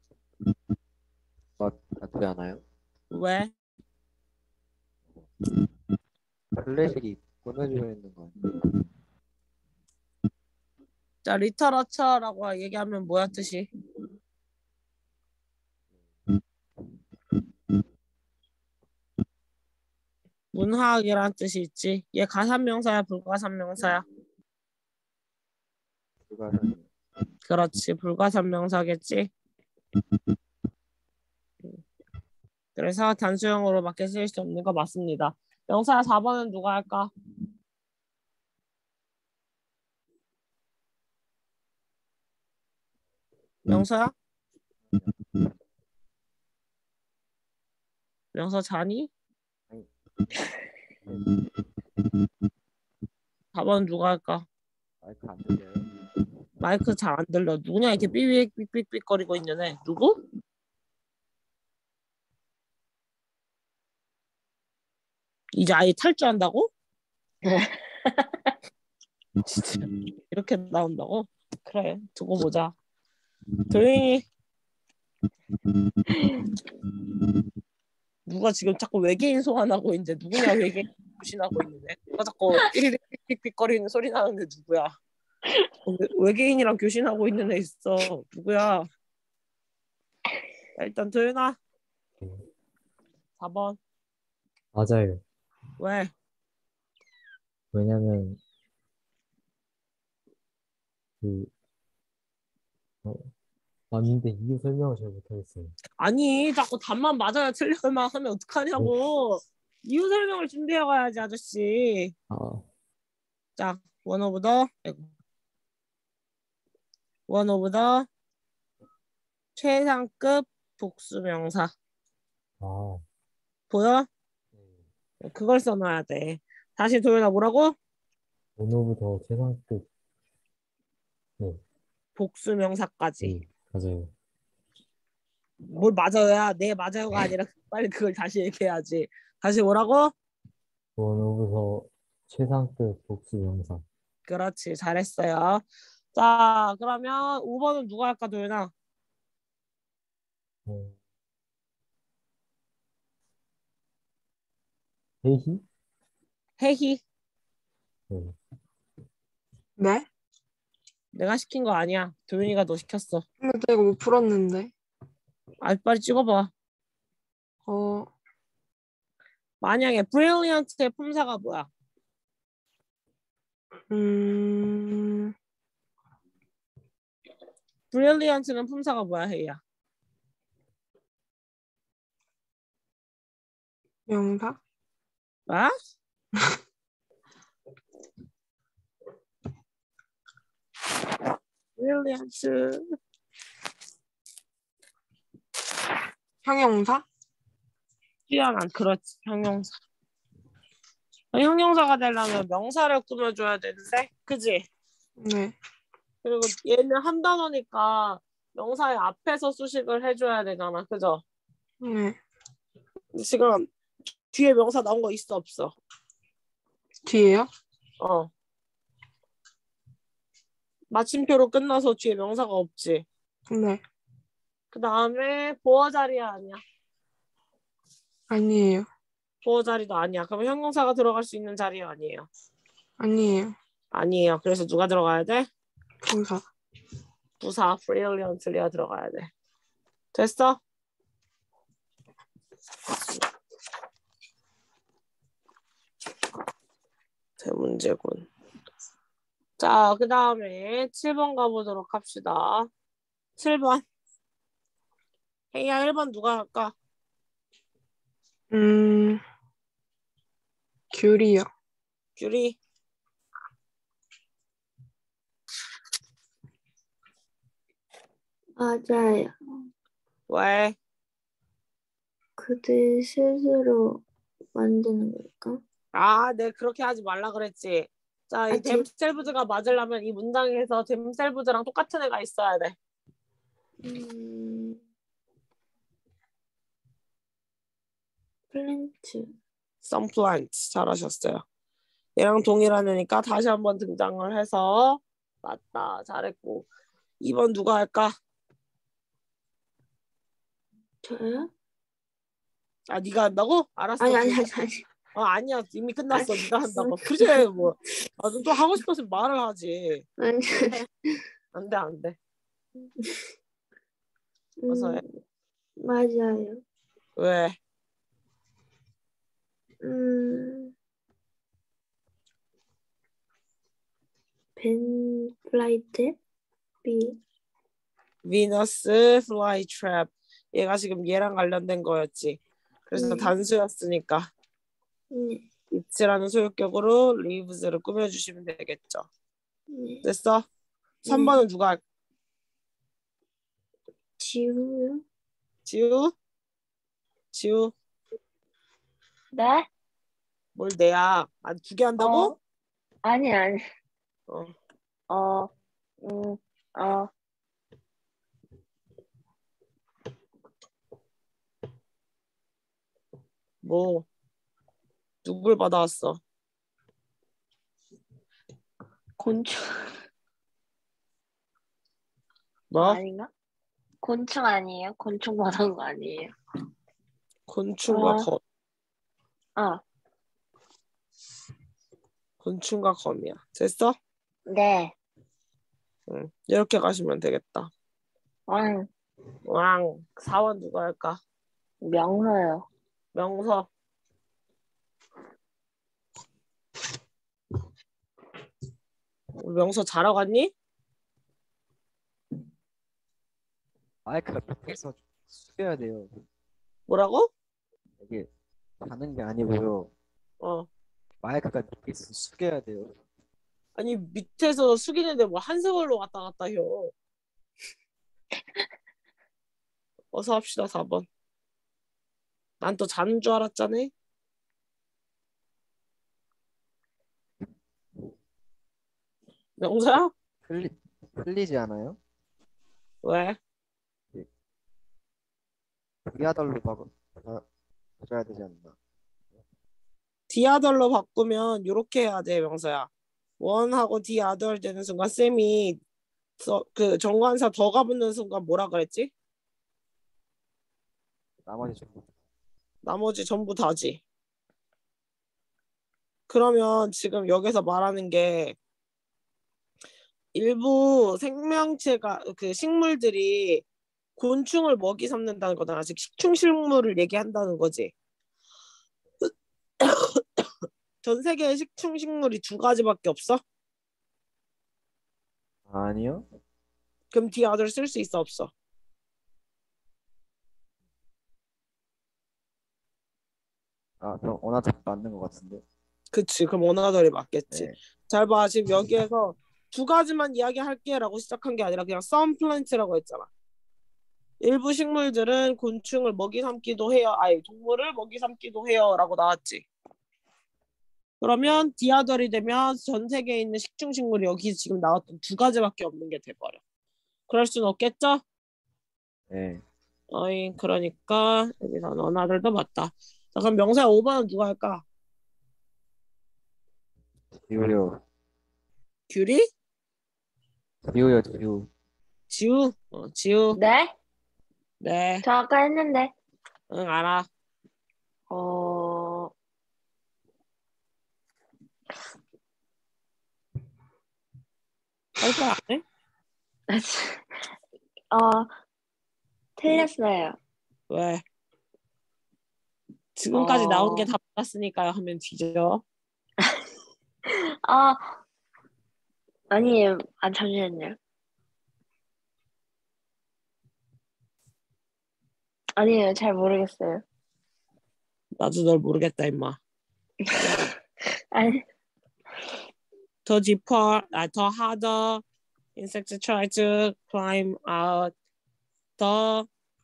맞, 맞지 않아요? 왜? 클래식이 보내주고 있는 거 아니에요? 자, 리터러처라고 얘기하면 뭐야 뜻이? 문화학이란 뜻이 있지. 얘 가산명사야, 불가산명사야? 불가사요. 그렇지, 불가산명사겠지. 그래서 단수형으로 밖에 쓸 수 없는 거 맞습니다. 명사 사 번은 누가 할까? 명사야? 명사 자니? 사 번 누가 할까? 마이크 안 들려요? 마이크 잘 안 들려. 누구냐 이렇게 삐삐삐삐삐 거리고 있는 애. 누구? 이제 아예 탈주한다고? 진짜 이렇게 나온다고? 그래 두고 보자. 도윤이 누가 지금 자꾸 외계인 소환하고 있는데 누구냐 외계인 소신하고 있는데 누가 자꾸 삐리릭 삑삑거리는 소리 나는데 누구야? 외계인이랑 교신하고 있는 애 있어. 누구야? 자, 일단 도윤아 사 번 맞아요. 왜? 왜냐면 그 어, 맞는데 이유 설명을 잘 못하겠어요. 아니 자꾸 답만 맞아야 틀려만 하면 어떡하냐고. 이유 설명을 준비해 가야지 아저씨. 아, 자 원 오브 더 원 오브 더 최상급 복수명사 아, 보여? 네. 그걸 써놔야 돼. 다시 도윤아 뭐라고? 오늘부터 최상급. 네, 복수명사까지. 네, 맞아요. 뭘 맞아야 네 맞아요가 아니라 빨리 그걸 다시 얘기해야지. 다시 뭐라고? 오늘부터 최상급 복수 영상. 그렇지 잘했어요. 자 그러면 오 번은 누가 할까 도윤아? 어, 회희? 해희. 네. 네? 내가 시킨 거 아니야. 도윤이가 너 시켰어. 근데 내가 못 풀었는데. 아 빨리 찍어봐. 어, 만약에 brilliant의 품사가 뭐야? 음, brilliant는 품사가 뭐야 혜이야? 명사? 아? brilliant 형용사? 뛰어난 그렇지 형용사. 형용사가 되려면 명사를 꾸며줘야 되는데 그지? 네. 그리고 얘는 한 단어니까 명사의 앞에서 수식을 해줘야 되잖아 그죠? 네. 지금 뒤에 명사 나온 거 있어 없어? 뒤에요? 어 마침표로 끝나서 뒤에 명사가 없지. 네. 그 다음에 보어 자리야 아니야? 아니에요. 보어 자리도 아니야. 그럼 형용사가 들어갈 수 있는 자리 아니에요? 아니에요. 아니에요. 그래서 누가 들어가야 돼? 부사. 부사 brilliantly가 들어가야 돼. 됐어? 대문제군. 자, 그 다음에 칠 번 가보도록 합시다. 칠 번. 혜이야 일 번 누가 할까? 음, 귤이요. 귤이. 맞아요. 왜? 그들 스스로 만드는 걸까? 아, 네 그렇게 하지 말라 그랬지. 자, 이 아, 제- 댐셀부즈가 맞으려면 이 문장에서 댐셀부즈랑 똑같은 애가 있어야 돼. 음, 플랜트. 선플란트 잘하셨어요. 얘랑 동일한 애니까 다시 한번 등장을 해서 맞다 잘했고 이 번 누가 할까? 저요? 아 네가 한다고? 알았어. 아니, 아니, 그- 아니, 아니. 어, 아니야 이미 끝났어. 아니, 네가 한다고. 아니. 그래 뭐. 아, 또 하고 싶었으면 말을 하지. 아니, 안돼 안돼. 음, 어서 해. 맞아요. 왜? 음, 벤 플라이트? B. 비너스 플라이 트랩. 얘가 지금 얘랑 관련된 거였지. 그래서 네. 단수였으니까 네, it라는 소유격으로 lives를 꾸며주시면 되겠죠. 네. 됐어? 삼 번은 누가 할까? 지우요? 지우? 지우? 네? 뭘 내야? 아, 두 개 한다고? 어, 아니, 아니. 어. 어, 음, 어, 뭐 누굴 받아왔어? 곤충 뭐? 아닌가? 곤충 아니에요? 곤충 받은 거 아니에요? 곤충과 어. 검. 어, 곤충과 검이야. 됐어? 네. 응. 이렇게 가시면 되겠다. 왕, 왕. 사원 누가 할까? 명서요. 명서. 우리 명서 자러 갔니? 마이크가 밑에서 숙여야 돼요. 뭐라고? 이게 자는 게 아니고요. 어. 마이크가 밑에서 숙여야 돼요. 아니 밑에서 숙이는데 뭐 한 세월로 왔다 갔다 혀. 어서 합시다 사 번. 난 또 자는 줄 알았잖아. 명서야? 틀리 틀리지 않아요? 왜? 위아달로 봐 줘야 되지 않나? 디아덜로 바꾸면 요렇게 해야 돼 명서야. 원하고 디아덜 되는 순간 쌤이 서, 그 정관사 더가 붙는 순간 뭐라 그랬지? 나머지 전부 나머지 전부 다지. 그러면 지금 여기서 말하는 게 일부 생명체가 그 식물들이 곤충을 먹이 삼는다는 거잖아. 즉 식충식물을 얘기한다는 거지. 전 세계에 식충식물이 두 가지밖에 없어? 아니요? 그럼 디아덜 쓸 수 있어 없어? 아, 그럼 어나드 맞는 것 같은데. 그치. 그럼 원하덜이 맞겠지. 네. 잘 봐. 지금 여기에서 두 가지만 이야기할게 라고 시작한 게 아니라 그냥 some plant라고 했잖아. 일부 식물들은 곤충을 먹이 삼기도 해요. 아니 동물을 먹이 삼기도 해요 라고 나왔지. 그러면 디아덜이 되면 전 세계에 있는 식충식물이 여기 지금 나왔던 두 가지밖에 없는 게 돼버려. 그럴 순 없겠죠? 네. 어이 그러니까 여기서 너나들도 맞다. 자 그럼 명사 오 번은 누가 할까? 지우요. 규리? 지우요, 지우. 지우? 어 지우. 네? 네. 저 아까 했는데. 응 알아. 어, 할거 안 해? 어, 틀렸어요. 왜? 지금까지 어. 나온 게 다 맞았으니까요 하면 뒤져. 아, 아니에요. 아, 잠시만요. 아니에요. 잘 모르겠어요. 나도 널 모르겠다 임마. 아니, 더 deeper, 아, 더 harder insects try to climb out. 더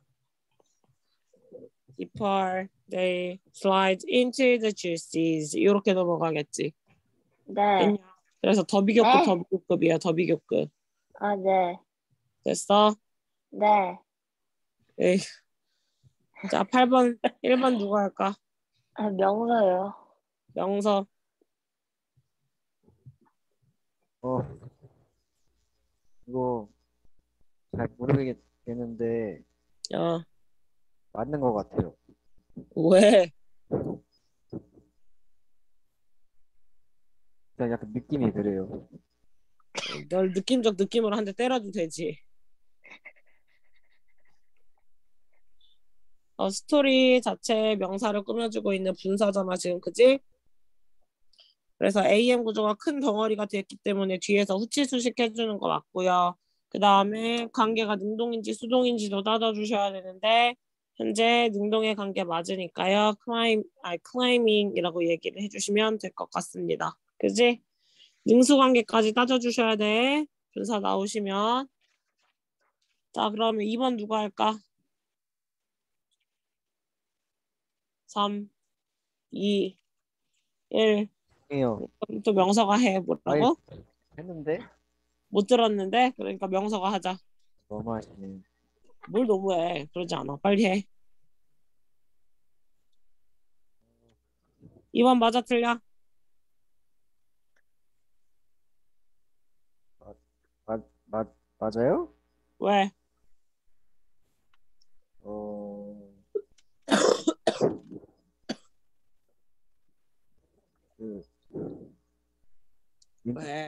deeper they slide into the juices. 이렇게 넘어가겠지. 네. 됐냐? 그래서 더 비교급 네. 더 비교급이야. 더 비교급. 아, 네. 됐어? 네. 에이. 자 팔 번 일 번 누가 할까? 아, 명서요. 명서. 어, 이거 잘 모르겠는데 어. 맞는 것 같아요. 왜? 그냥 약간 느낌이 그래요. 널 느낌적 느낌으로 한 대 때려도 되지. 어, 스토리 자체 명사를 꾸며주고 있는 분사잖아 지금 그지? 그래서 에이엠 구조가 큰 덩어리가 됐기 때문에 뒤에서 후치수식 해주는 거 맞고요. 그 다음에 관계가 능동인지 수동인지도 따져주셔야 되는데 현재 능동의 관계 맞으니까요. 클라임, 아니 클라이밍이라고 얘기를 해주시면 될 것 같습니다. 그지? 능수관계까지 따져주셔야 돼. 분사 나오시면. 자 그러면 이 번 누가 할까? 삼, 이, 일. 해요. 그럼 또 명서가 해. 뭐라고? 했는데 못 들었는데? 그러니까 명서가 하자. 너무 하시네. 뭘 너무해. 그러지 않아. 빨리 해. 이 번 맞아 틀려? 맞, 맞, 맞아요? 왜? 어, 그, 인- 왜?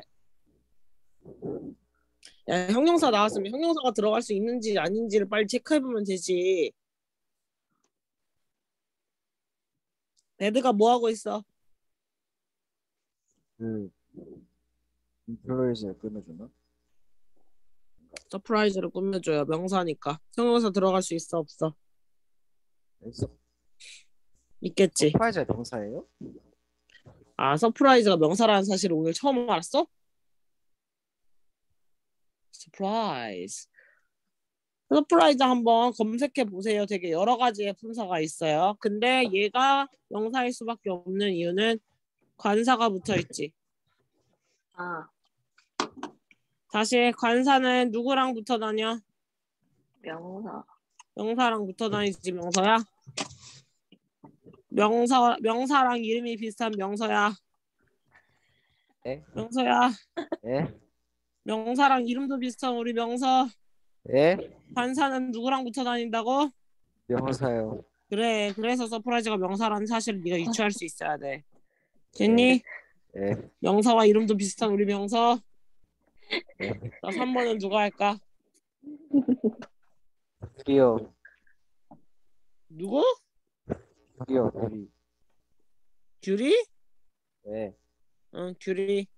야, 형용사 나왔으면 형용사가 들어갈 수 있는지 아닌지를 빨리 체크해보면 되지. 레드가 뭐 하고 있어? 그, 인플루언서를 끊어주나? 서프라이즈를 꾸며줘요. 명사니까. 형용사 들어갈 수 있어 없어? 서, 있겠지. 서프라이즈가 명사예요? 아, 서프라이즈가 명사라는 사실을 오늘 처음 알았어? 서프라이즈. 서프라이즈 한번 검색해 보세요. 되게 여러 가지의 품사가 있어요. 근데 얘가 명사일 수밖에 없는 이유는 관사가 붙어 있지. 아, 다시 관사는 누구랑 붙어 다녀? 명사. 명사랑 붙어 다니지 명사야? 명사 명사랑 이름이 비슷한 명사야. 예? 명사야. 예? 명사랑 이름도 비슷한 우리 명사. 예? 관사는 누구랑 붙어 다닌다고? 명사요. 그래. 그래서 서프라이즈가 명사라는 사실을 네가 유추할 수 있어야 돼. 예, 됐니? 예, 명사와 이름도 비슷한 우리 명사. 예. 자, 삼 번은 누가 할까? 드디어, 누구? 드디어, 우리, 귤이? 예. 응, 귤이.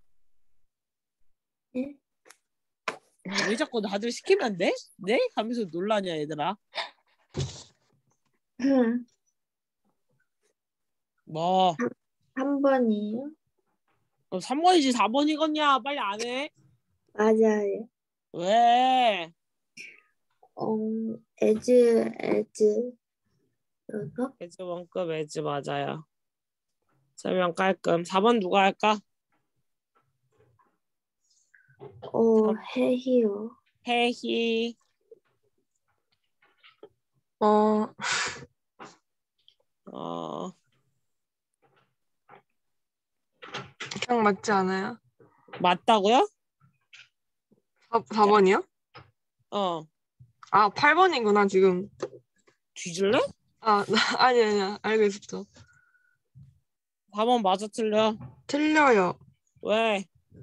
예? 왜 자꾸 다들 시키면 안 돼? 네? 하면서 놀라냐 얘들아. 뭐 한 번이에요? 어, 삼 번이지 사 번이겠냐? 빨리 안 해? 맞아요. 왜? 어, 에즈, 에즈. 여서? 에즈 원급 에즈 맞아요. 설명 깔끔. 사 번 누가 할까? 어, 해히요. 해희. 어, 어, 그냥 맞지 않아요? 맞다고요? 사, 사 번이요? 어, 아, 팔 번이구나, 지금. 뒤질래? 아, 나, 아니, 아니, 알고 있었죠. 사 번 맞아 틀려. 틀려요. 왜?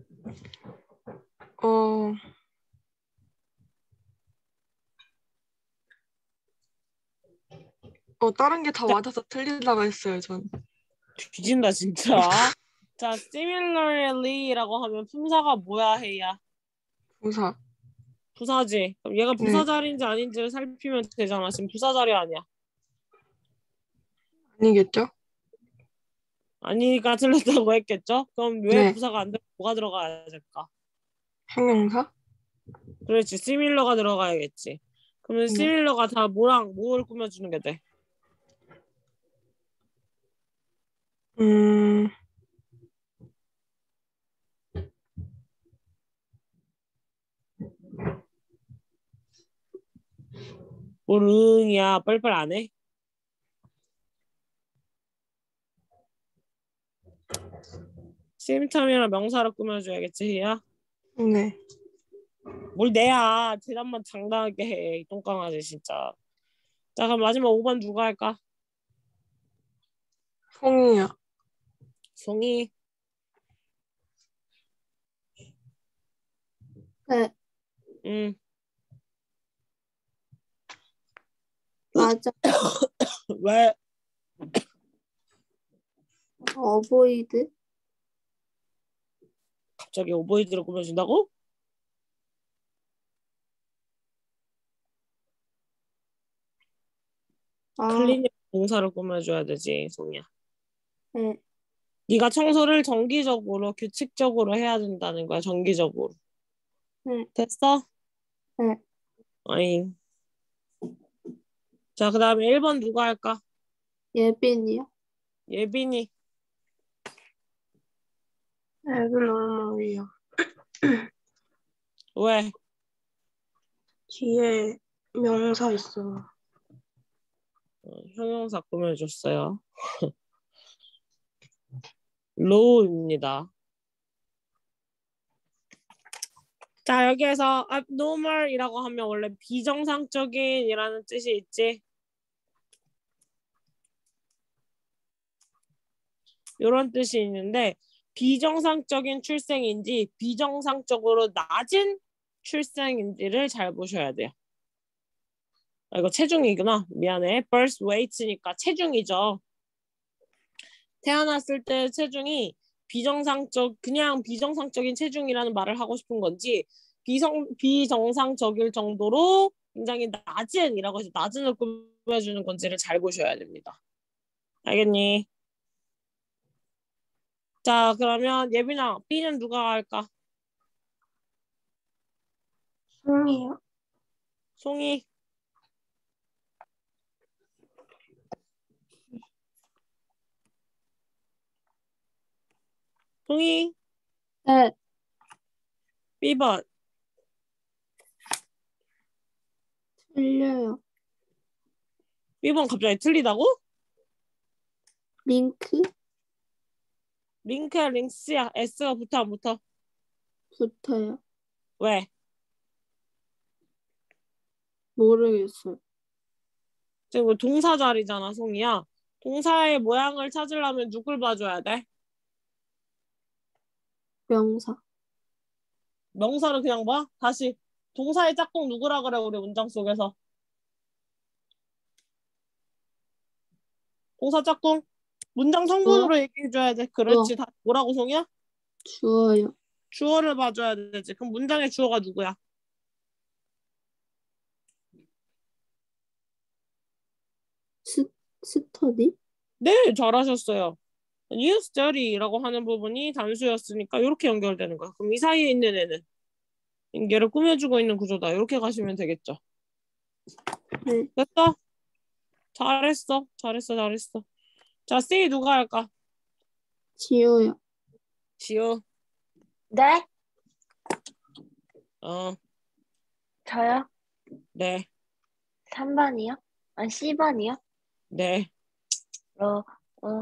어, 어, 다른 게 다 맞아서 틀리다고 했어요, 전. 뒤진다 진짜. 자, similarly라고 하면 품사가 뭐야 해야? 부사. 부사지. 그럼 얘가 네. 부사 자리인지 아닌지를 살피면 되잖아. 지금 부사 자리 아니야. 아니겠죠? 아니니까 틀렸다고 했겠죠? 그럼 왜 네. 부사가 안 들어 뭐가 들어가야 될까? 형용사? 그렇지. similar가 들어가야겠지. 그러면 네. similar가 다 뭐랑 뭘 꾸며주는 게 돼? 음, 뭘 응이야. 빨리빨리 안 해? 심텀이랑 명사를 꾸며줘야겠지, 야? 네. 뭘 내야. 대답만 장당하게 해. 이 똥강아지 진짜. 자, 그럼 마지막 오 번 누가 할까? 송이요. 송이. 네, 응. 맞아. 왜? 어보이드? 갑자기 오보이드를 꾸며준다고? 아, 클리닉 공사를 꾸며줘야 되지, 송이야. 네. 네가 청소를 정기적으로, 규칙적으로 해야 된다는 거야, 정기적으로. 네. 됐어? 네. 어잉. 자, 그 다음에 일 번 누가 할까? 예빈이요? 예빈이. 에글로머리요. 왜? 뒤에 명사 있어요. 어, 형용사 꾸며줬어요. low입니다. 자, 여기에서 abnormal이라고 하면 원래 비정상적인이라는 뜻이 있지. 이런 뜻이 있는데 비정상적인 출생인지 비정상적으로 낮은 출생인지를 잘 보셔야 돼요. 아, 이거 체중이구나. 미안해. birth weight니까 체중이죠. 태어났을 때 체중이 비정상적 그냥 비정상적인 체중이라는 말을 하고 싶은 건지 비성 비정상적일 정도로 굉장히 낮은이라고 해서 낮은을 꾸며주는 건지를 잘 보셔야 됩니다. 알겠니? 자, 그러면 예빈아, B는 누가 할까? 송이요. 송이. 송이. 네. B번. 틀려요. B번 갑자기 틀리다고? 링크 링크야, 링스야. S가 붙어, 안 붙어? 붙어요. 왜? 모르겠어요. 지금 동사 자리잖아, 송이야. 동사의 모양을 찾으려면 누굴 봐줘야 돼? 명사. 명사를 그냥 봐? 다시. 동사의 짝꿍 누구라 그래, 우리 문장 속에서? 동사 짝꿍? 문장 성분으로 얘기해줘야 돼. 그렇지. 다 뭐라고, 송이야? 주어요. 주어를 봐줘야 되지. 그럼 문장의 주어가 누구야? 스, 스터디? 네, 잘하셨어요. You study라고 하는 부분이 단수였으니까 이렇게 연결되는 거야. 그럼 이 사이에 있는 애는 인계를 꾸며주고 있는 구조다. 이렇게 가시면 되겠죠. 네. 됐어? 잘했어. 잘했어. 잘했어. 자, C 누가 할까? 지우요. 지우. 네? 어, 저요? 네. 삼 번이요? 아, 씨 번이요? 네. 어, 어.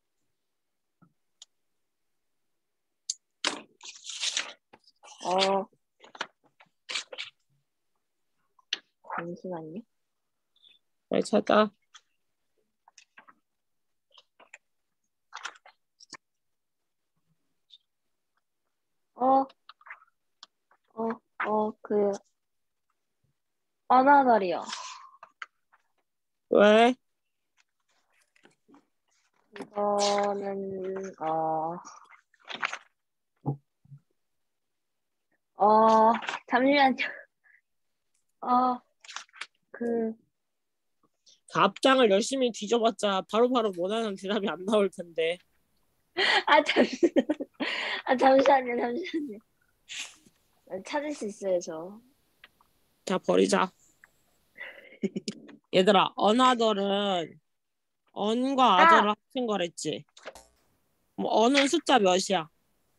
어. 잠시만요. 잘 찾아. 어, 어, 어, 그, 어나더리요. 왜? 이거는, 어, 어, 잠시만요. 어, 그, 답장을 열심히 뒤져봤자 바로바로 원하는 대답이 안 나올 텐데. 아, 잠시, 아, 잠시만요, 잠시만요. 찾을 수 있어요, 저. 자, 버리자. 얘들아, 언어들은 언과 아더를 아! 합친 거랬지. 뭐 언은 숫자 몇이야?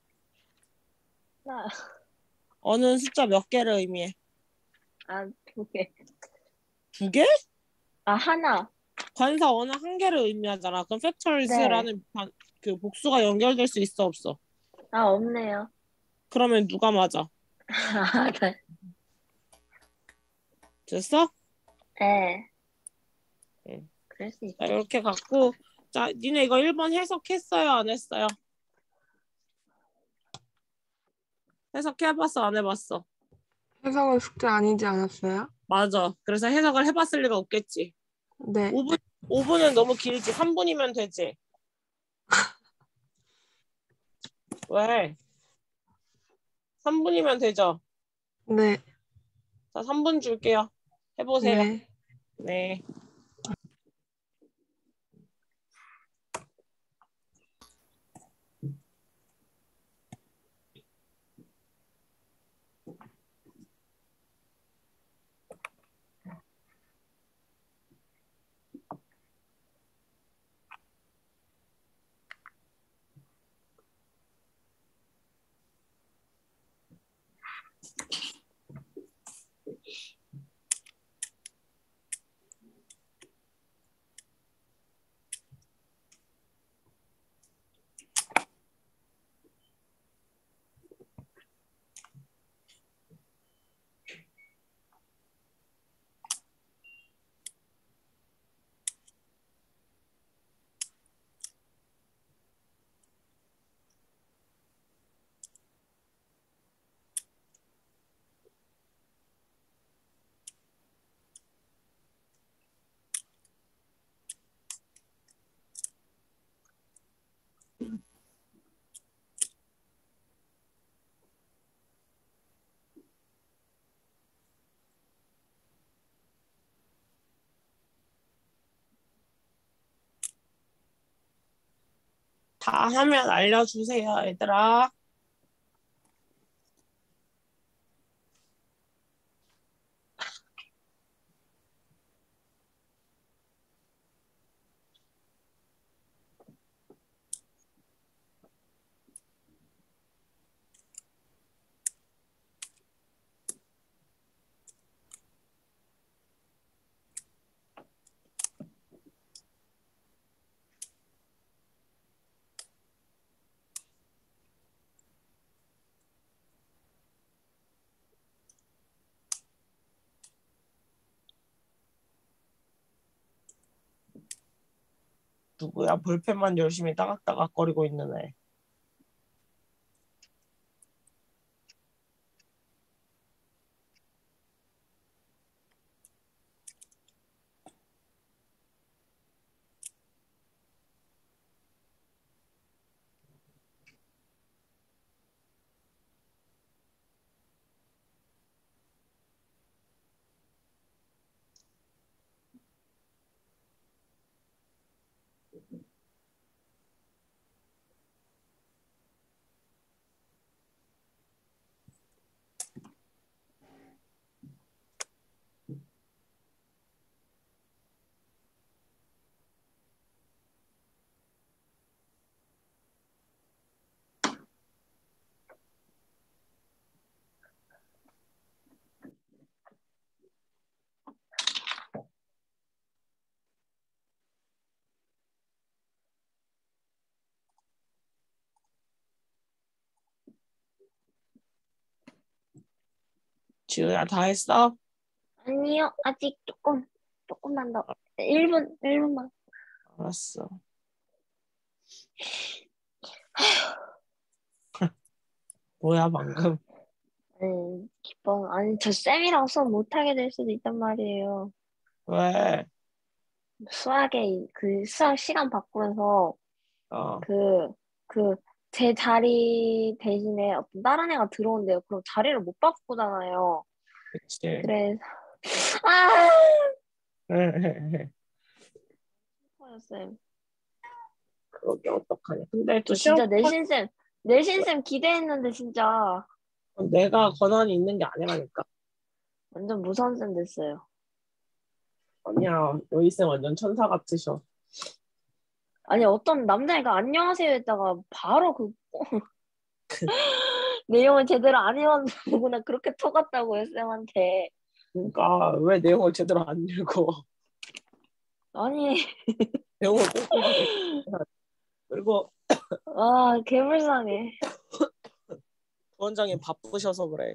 하나, 언은 숫자 몇 개를 의미해? 아, 두 개. 두 개? 아, 하나. 관사 언은 한 개를 의미하잖아. 그럼 factors라는 반- 그 복수가 연결될 수 있어 없어? 아, 없네요. 그러면 누가 맞아? 아, 네. 됐어? 네. 응. 그럴 수 있죠. 자, 이렇게 갖고 자, 니네 이거 일 번 해석했어요? 안 했어요? 해석해봤어? 안 해봤어? 해석은 숙제 아니지 않았어요? 맞아. 그래서 해석을 해봤을 리가 없겠지. 네. 오 분, 오 분은 너무 길지. 삼 분이면 되지. 왜? 삼 분이면 되죠? 네. 자, 삼 분 줄게요. 해보세요. 네. 네. 다 하면 알려주세요, 얘들아. 누구야? 볼펜만 열심히 따각따각거리고 있는 애. 지우야, 다 했어? 아니요, 아직 조금, 조금만 더. 일 분, 일 분만. 알았어. 뭐야, 방금? 아니, 기뻐. 아니, 저 쌤이랑 수업 못하게 될 수도 있단 말이에요. 왜? 수학에, 그, 수학 시간 바꾸면서, 어, 그, 그, 제 자리 대신에 어떤 다른 애가 들어온대요. 그럼 자리를 못 바꾸잖아요. 그치. 그래서, 아! 쌤. 그러게, 어떡하냐. 근데 또 저 진짜 시험, 내신쌤, 내신쌤 기대했는데 진짜 내가 권한이 있는 게 아니라니까. 완전 무서운 쌤 됐어요. 아니야, 요이쌤 완전 천사 같으셔. 아니 어떤 남자애가 안녕하세요 했다가 바로 그 내용을 제대로 안 읽었는데 나 그렇게 토갔다고요 쌤한테. 그러니까 왜 내용을 제대로 안 읽어? 아니 내용을 꼼꼼하게. 그리고 아 개불쌍해. 부원장님 바쁘셔서 그래.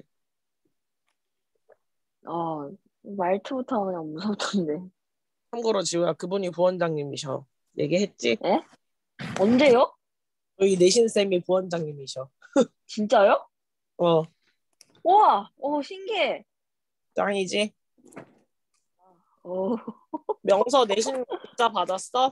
아 말투부터 그냥 무섭던데. 참고로 지우야, 그분이 부원장님이셔. 얘기했지? 에? 언제요? 여기 내신쌤이 부원장님이셔. 진짜요? 어, 우와 오 신기해. 짱이지? 오. 명서 내신 문자 받았어?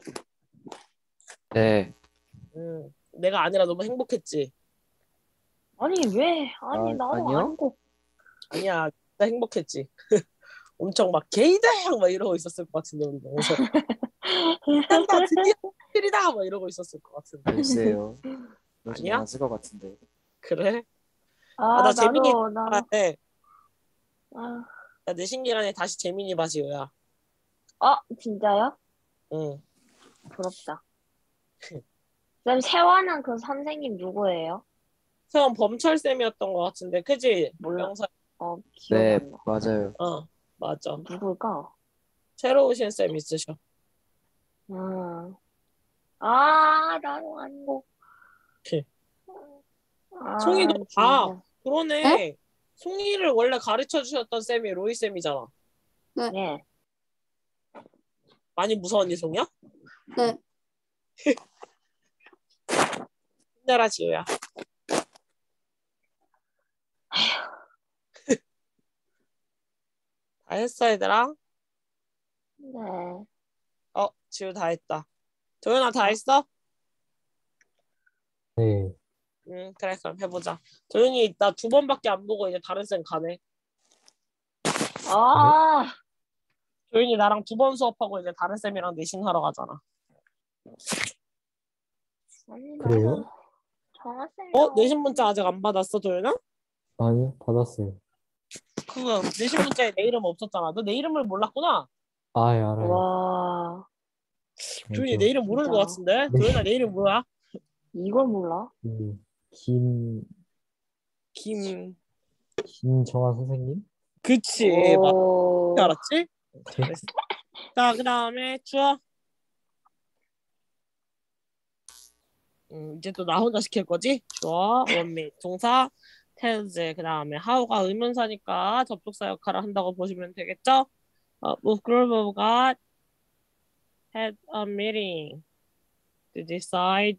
네. 응. 내가 아니라 너무 행복했지? 아니 왜 아니 아, 나도 아니요? 아니고. 아니야, 진짜 행복했지. 엄청 막 게이득 막 이러고 있었을 것 같은데 우리 명서. 한다 드디어 일이다 막 이러고 있었을 것 같은데. 글쎄요. 그러진 아니야? 않았을 것 같은데. 그래? 아, 아 나 재민이 나도 나도 봐야 돼. 아, 나 내신 기간에 다시 재민이 봐, 지우야. 아 진짜요? 응. 부럽다. 쌤 세화는 그 선생님 누구예요? 세원 범철쌤이었던 것 같은데, 그지? 몰라. 명서. 어 기억이 네, 안 나. 맞아요. 어, 맞아. 누굴까? 새로 오신 쌤 있으셔. 음. 아 나도 아니고. 아 송이도 봐. 진짜. 그러네. 송이를 원래 가르쳐 주셨던 쌤이 로이 쌤이잖아. 네. 많이 무서웠니, 송이야? 네. 힘내라, 지우야. 다 했어, 얘들아? 네. 어, 지우 다 했다. 도현아 다 했어? 네. 응, 그래, 그럼 해보자. 도현이 나 두 번밖에 안 보고 이제 다른 쌤 가네. 아 도현이 나랑 두 번 수업하고 이제 다른 쌤이랑 내신하러 가잖아. 아니 그래요? 나는 정하세요. 어? 내신 문자 아직 안 받았어, 도윤아? 아니요, 받았어요. 그거 내신 문자에 내 이름 없었잖아. 너 내 이름을 몰랐구나. 아, 예, 알아요. 와 도윤이 알죠. 내 이름 모르는 것 같은데? 네. 도윤아 내 이름 뭐야? 이걸 몰라? 그, 김, 김. 김정아 선생님? 그치. 맞 오 알았지? 네. 잘했어. 자, 그 다음에 주어. 음, 이제 또 나 혼자 시킬 거지? 주어, 원미, 동사, tells. 그 다음에 how가 의문사니까 접속사 역할을 한다고 보시면 되겠죠? 어, Both group of got had a meeting to decide.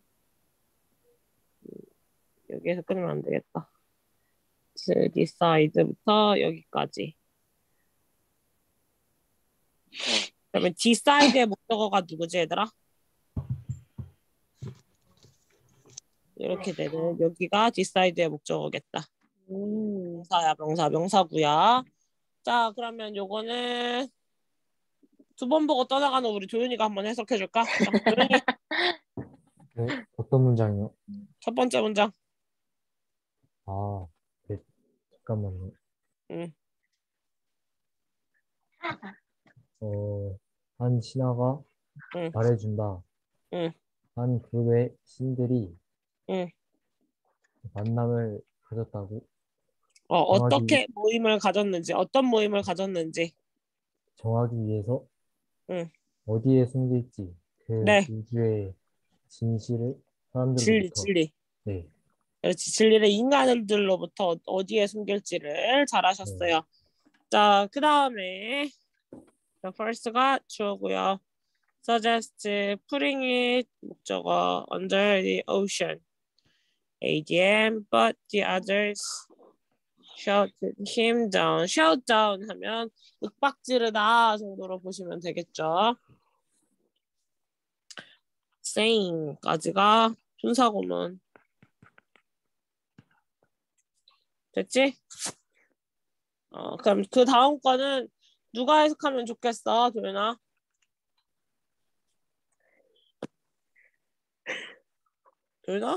여기에서 끊으면 안 되겠다. to decide부터 여기까지. 그러면 decide의 목적어가 누구지, 얘들아? 이렇게 되는 여기가 decide의 목적어겠다. 음 명사야, 명사, 명사구야. 자, 그러면 요거는 두 번 보고 떠나가는 우리 도윤이가 한번 해석해 줄까? 자, 도윤이 네, 어떤 문장이요? 첫 번째 문장. 아, 네, 잠깐만요. 응. 어, 한 신하가 응. 말해준다. 응. 한 그룹의 신들이 응. 만남을 가졌다고 어, 정하기, 어떻게 모임을 가졌는지, 어떤 모임을 가졌는지. 정하기 위해서 응. 어디에 숨길지 그 네. 우주의 진실을 진리, 사람들로부터 진리. 네, 그렇지. 진리를 인간들로부터 어디에 숨길지를 잘 네, 하셨어요. 자, 그 다음에 the first가 주어고요. suggest putting it 목적어 under the ocean. 에이디엠 but the others shouted him down. shout down 하면 윽박지르다 정도로 보시면 되겠죠. saying까지가 분사구문. 됐지? 어, 그럼 그 다음 거는 누가 해석하면 좋겠어, 도윤아? 도윤아?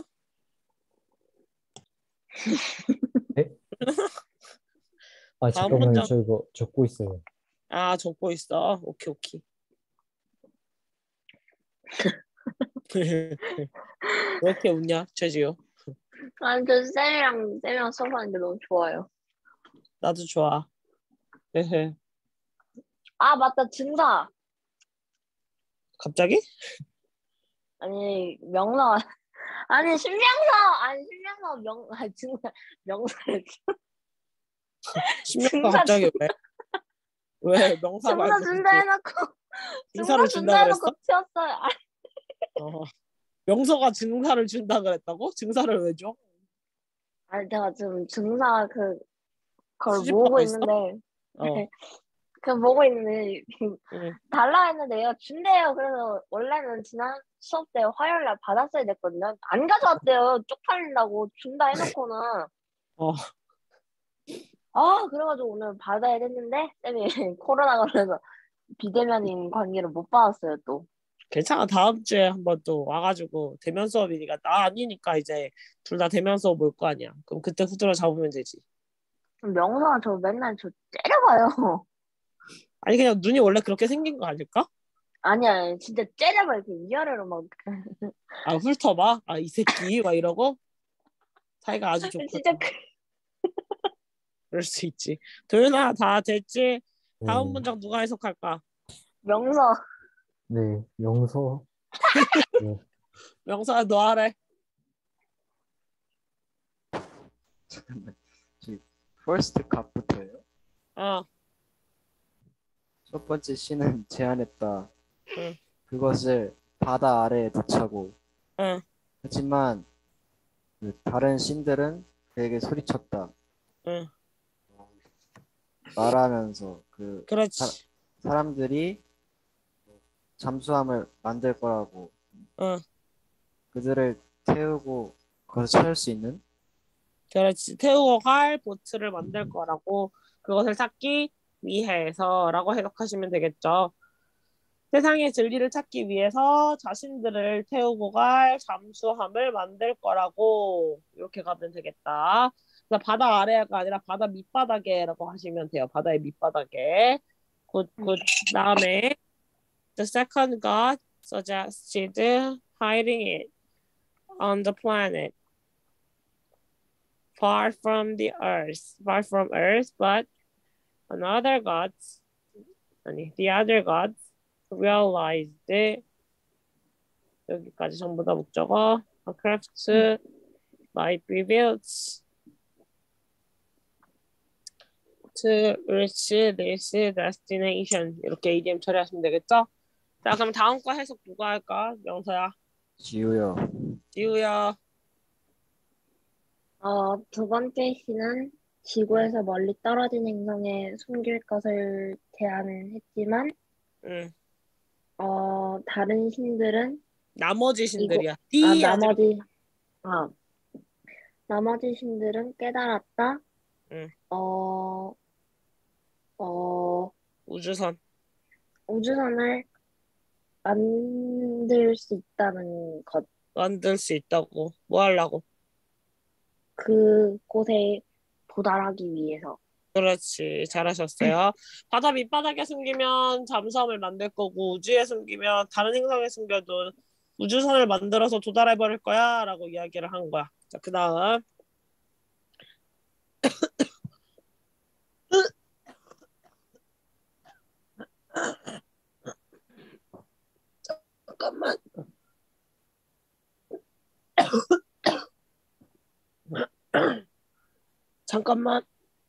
네? 아, 다음 잠깐만요. 문장. 저 이거 적고 있어요. 아, 적고 있어. 오케이, 오케이. 왜 이렇게 웃냐, 최지우? 아니 저 쌤이랑 쌤이랑 수업하는 게 너무 좋아요. 나도 좋아. 아 맞다 증사 갑자기? 아니 명사 아니 신명사 아니 신명사 명 아니 증사 명사를 신명사 증사 갑자기 왜? 왜 명사 증사 말고 준다 이제 해놓고 증사를 증사 준다 준다 그랬어? 해놓고 튀었어요. 아, 어. 명서가 증사를 준다 그랬다고? 증사를 왜 줘? 아니 제가 지금 증사 그 그걸 수집하고 모으고 있어? 있는데 어. 그 모으고 있는데 응. 달라 했는데 얘가 준대요. 그래서 원래는 지난 수업 때 화요일날 받았어야 됐거든요. 안 가져왔대요. 쪽팔린다고 준다 해놓고는 어. 아 그래가지고 오늘 받아야 됐는데 쌤이 코로나 걸려서 비대면인 관계를 못 받았어요 또. 괜찮아. 다음 주에 한번 또 와가지고 대면 수업이니까 나 아니니까 이제 둘 다 대면 수업 올 거 아니야. 그럼 그때 후드로 잡으면 되지. 명성아 저 맨날 저 째려봐요. 아니 그냥 눈이 원래 그렇게 생긴 거 아닐까? 아니야 진짜 째려봐 이렇게 위아래로 막 아 훑어봐. 아 이 새끼 막 이러고 사이가 아주 좋거든. 진짜 그- 그럴 수 있지. 도윤아 다 됐지? 다음 네, 문장 누가 해석할까? 명성 네, 영서. 네, 명서야 너 하래. 잠깐만. 저기 first 값부터예요. 어. 첫 번째 신은 제안했다. 응. 그것을 바다 아래에 놓자고. 응. 하지만 그 다른 신들은 그에게 소리쳤다. 응. 말하면서 그 그렇지. 사, 사람들이 잠수함을 만들 거라고. 응. 그들을 태우고 거기서 찾을 수 있는 그렇지. 태우고 갈 보트를 만들 거라고 그것을 찾기 위해서라고 해석하시면 되겠죠. 세상의 진리를 찾기 위해서 자신들을 태우고 갈 잠수함을 만들 거라고 이렇게 가면 되겠다. 그래서 바다 아래가 아니라 바다 밑바닥에라고 하시면 돼요. 바다의 밑바닥에. 굿, 굿. 그다음에 the second god suggested hiding it on the planet far from the earth, far from earth, but another gods, 아니, the other gods realized 여기까지 전부 다 목적어 a craft might be built to reach this destination. 이렇게 이디엠 처리하시면 되겠죠? 자, 그럼 다음 거 해석 누가 할까? 명서야. 지우요. 지우야. 어, 두 번째 시는 지구에서 멀리 떨어진 행성에 숨길 것을 제안을 했지만 응. 어, 다른 신들은 나머지 신들이야. 아, 디 나머지 아, 나머지 신들은 깨달았다. 응. 어, 어, 우주선. 우주선을 만들 수 있다는 것. 만들 수 있다고. 뭐 하려고? 그곳에 도달하기 위해서. 그렇지. 잘하셨어요. 바다 밑바닥에 숨기면 잠수함을 만들 거고 우주에 숨기면 다른 행성에 숨겨도 우주선을 만들어서 도달해버릴 거야 라고 이야기를 한 거야. 자, 그 다음 잠깐만. 잠깐만.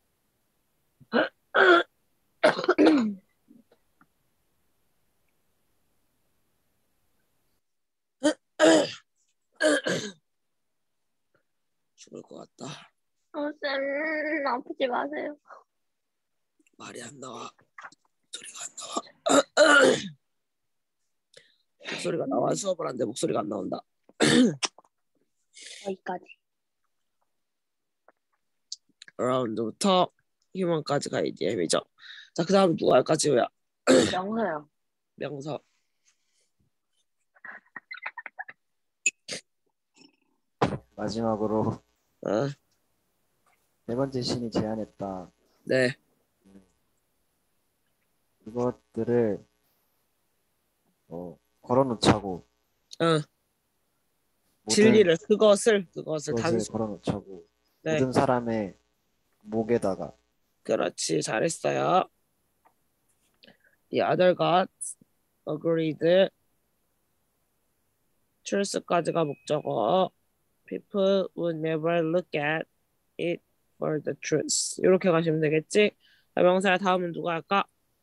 죽을 것 같다. 어, 쌤, 아프지 마세요. 말이 안 나와. 소리가 안 나와. 목소리가 나와. 수업을 하는데 목소리가 안 나온다. 여기까지. 라운드부터 휴먼까지가 이디엠이죠. 자, 그 다음 누가 할까, 지우야? 명서요. 명서. 마지막으로 어, 네 번째 신이 제안했다. 네. 그것들을 어, 걸어놓자고. 어, 모든 진리를, 그것을, 그것을 것을 단수. 걸어놓자고. 네. 모든 사람의 목에다가. 그렇지, 잘했어요. The other gods agreed. truth까지가 목적어. People would never look at it for the truth. 이렇게 가시면 되겠지? 자, 명사야, 다음은 누가 할까?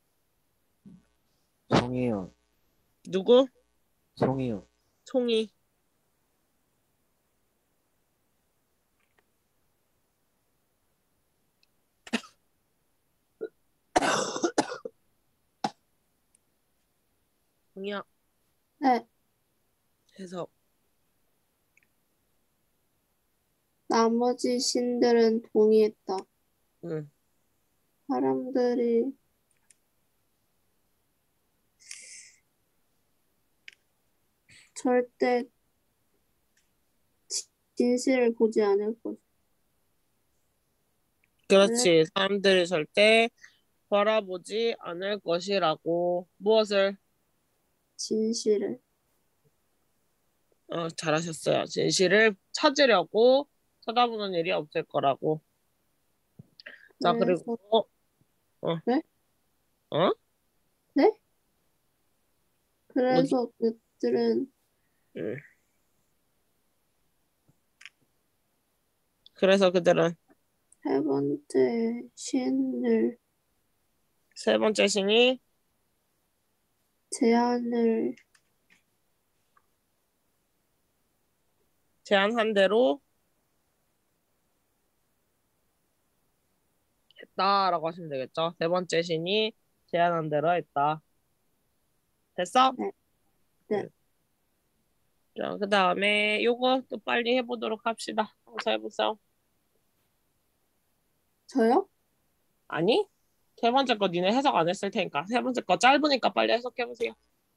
송이요. 누구? 송이요. 송이. 송이야, 네, 해석. 나머지 신들은 동의했다. 응. 사람들이 절대 지- 진실을 보지 않을 것. 그렇지. 사람들이 절대 바라보지 않을 것이라고. 무엇을? 진실을. 어, 잘하셨어요. 진실을 찾으려고 쳐다보는 일이 없을 거라고. 자, 그래서- 그리고 어. 네? 어? 그래서 그들은 응. 그래서 그들은 세 번째 신을 세 번째 신이 제안을 제안한 대로 했다라고 하시면 되겠죠. 세 번째 신이 제안한 대로 했다. 됐어? 네. 네. 응. 자, 그 다음에 요거 또 빨리 해보도록 합시다. 어서 해보세요. 저요? 아니? 세 번째 거 니네 해석 안 했을 테니까. 세 번째 거 짧으니까 빨리 해석해보세요.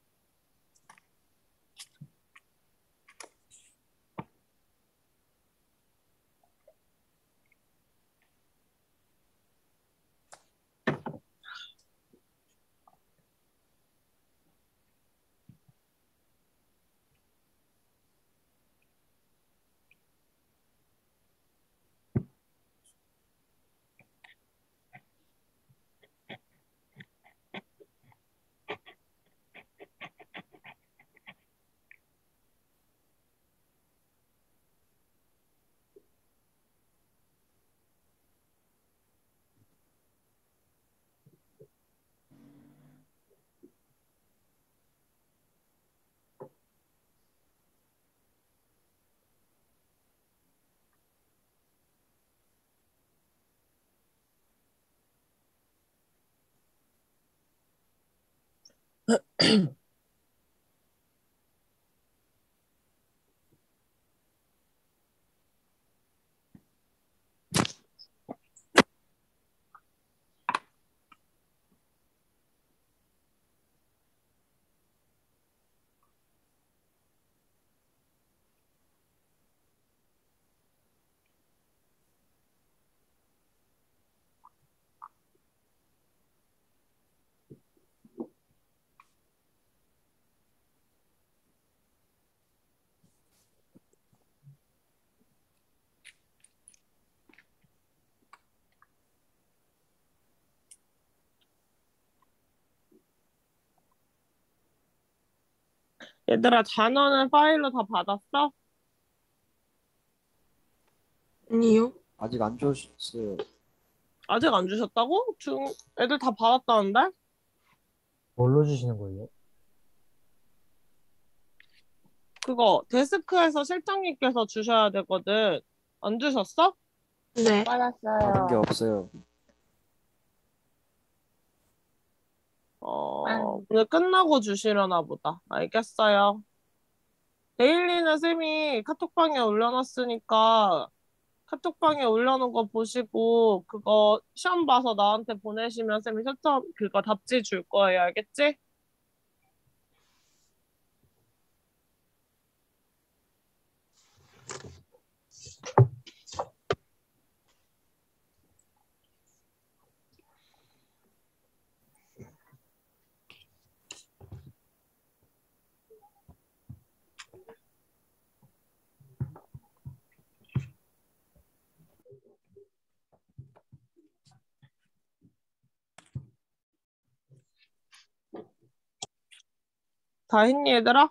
얘들아, 단어는 파일로 다 받았어? 아니요. 아직 안 줬어요. 아직 안 주셨다고? 중 애들 다 받았다는데? 뭘로 주시는 거예요? 그거 데스크에서 실장님께서 주셔야 되거든. 안 주셨어? 네. 받은 게 받았어요. 없어요. 어, 아. 오늘 끝나고 주시려나 보다. 알겠어요. 데일리는 쌤이 카톡방에 올려놨으니까 카톡방에 올려놓은 거 보시고 그거 시험 봐서 나한테 보내시면 쌤이 채점 그거 답지 줄 거예요. 알겠지? 다 했니 얘들아?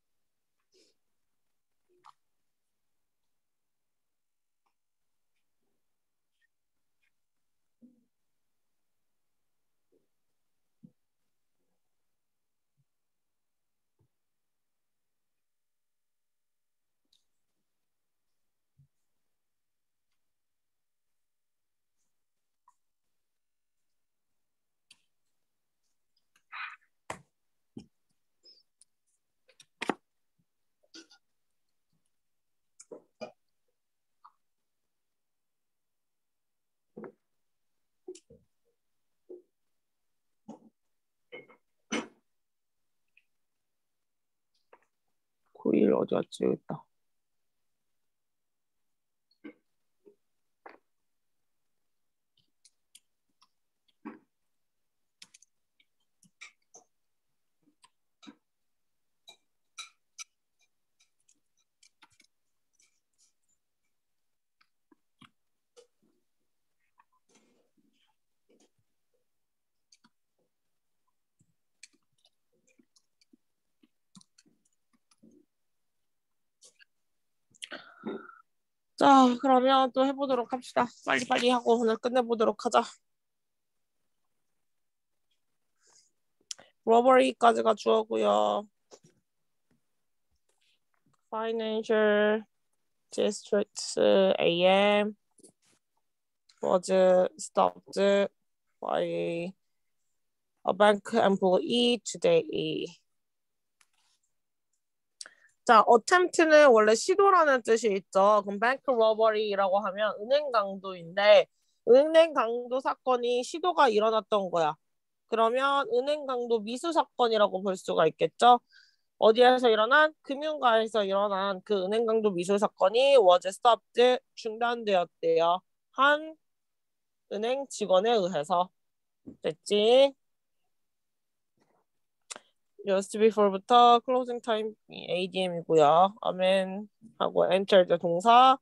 고일 어디 갔지? 여기 있다. 자, 그러면 또 해보도록 합시다. 빨리빨리 하고 오늘 끝내보도록 하자. 러버리까지가 주어고요. Financial districts A M was stopped by a bank employee today. 자, attempt는 원래 시도라는 뜻이 있죠. 그럼 bank robbery라고 하면 은행 강도인데 은행 강도 사건이 시도가 일어났던 거야. 그러면 은행 강도 미수 사건이라고 볼 수가 있겠죠. 어디에서 일어난? 금융가에서 일어난 그 은행 강도 미수 사건이 was stopped 중단되었대요. 한 은행 직원에 의해서. 됐지? just before부터 closing time A D M이고요. 아멘 하고 enter 때 동사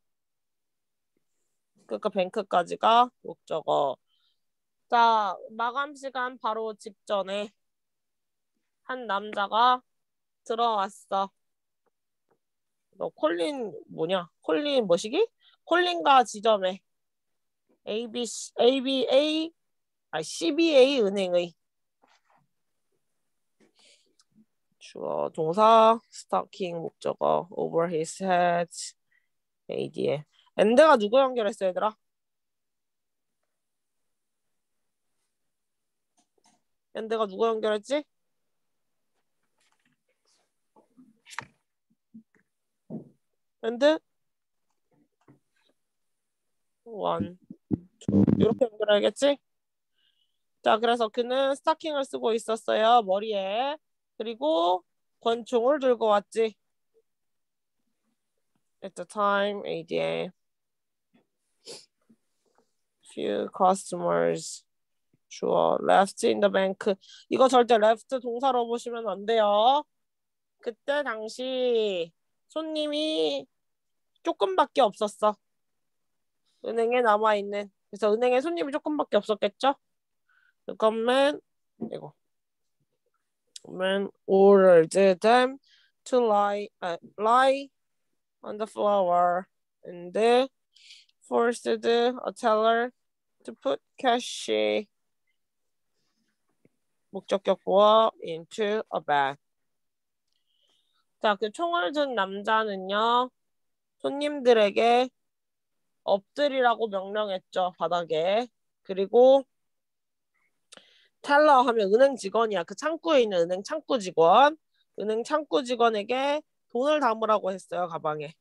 그러니까 뱅크까지가 목적어. 자, 마감 시간 바로 직전에 한 남자가 들어왔어. 너 콜린 뭐냐? 콜린 뭐시기? 콜린과 지점에 A B A B A 아 C B A 은행의 주어 동사 스타킹 목적어 over his head A D M 엔드가 누구 연결했어 얘들아? 엔드가 누구 연결했지? and one, two 이렇게 연결해야겠지? 자, 그래서 그는 스타킹을 쓰고 있었어요. 머리에. 그리고 권총을 들고 왔지. At the time, 에이디에 few customers 주어 left in the bank. 이거 절대 left 동사로 보시면 안 돼요. 그때 당시 손님이 조금밖에 없었어. 은행에 남아있는. 그래서 은행에 손님이 조금밖에 없었겠죠? 그러면 이거 man ordered them to lie, uh, lie on the floor and forced a teller to put cash 목적격 보어 into a bag. 자, 그 총을 든 남자는요 손님들에게 엎드리라고 명령했죠. 바닥에. 그리고 텔러 하면 은행 직원이야. 그 창구에 있는 은행 창구 직원. 은행 창구 직원에게 돈을 담으라고 했어요. 가방에.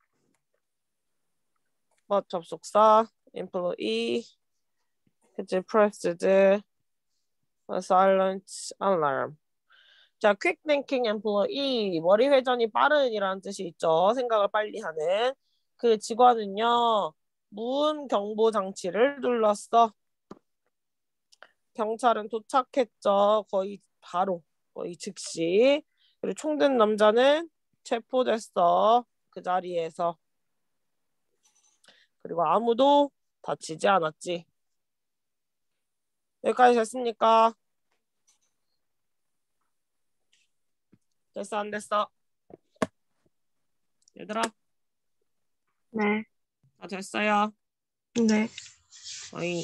but 접속사 employee 그치 pressed a silent alarm. 자, quick thinking employee 머리 회전이 빠른이라는 뜻이 있죠. 생각을 빨리 하는 그 직원은요 무음 경보 장치를 눌렀어. 경찰은 도착했죠. 거의 바로 거의 즉시. 그리고 총든 남자는 체포됐어. 그 자리에서. 그리고 아무도 다치지 않았지. 여기까지 됐습니까? 됐어 안 됐어? 얘들아 네. 다 됐어요? 네. 어이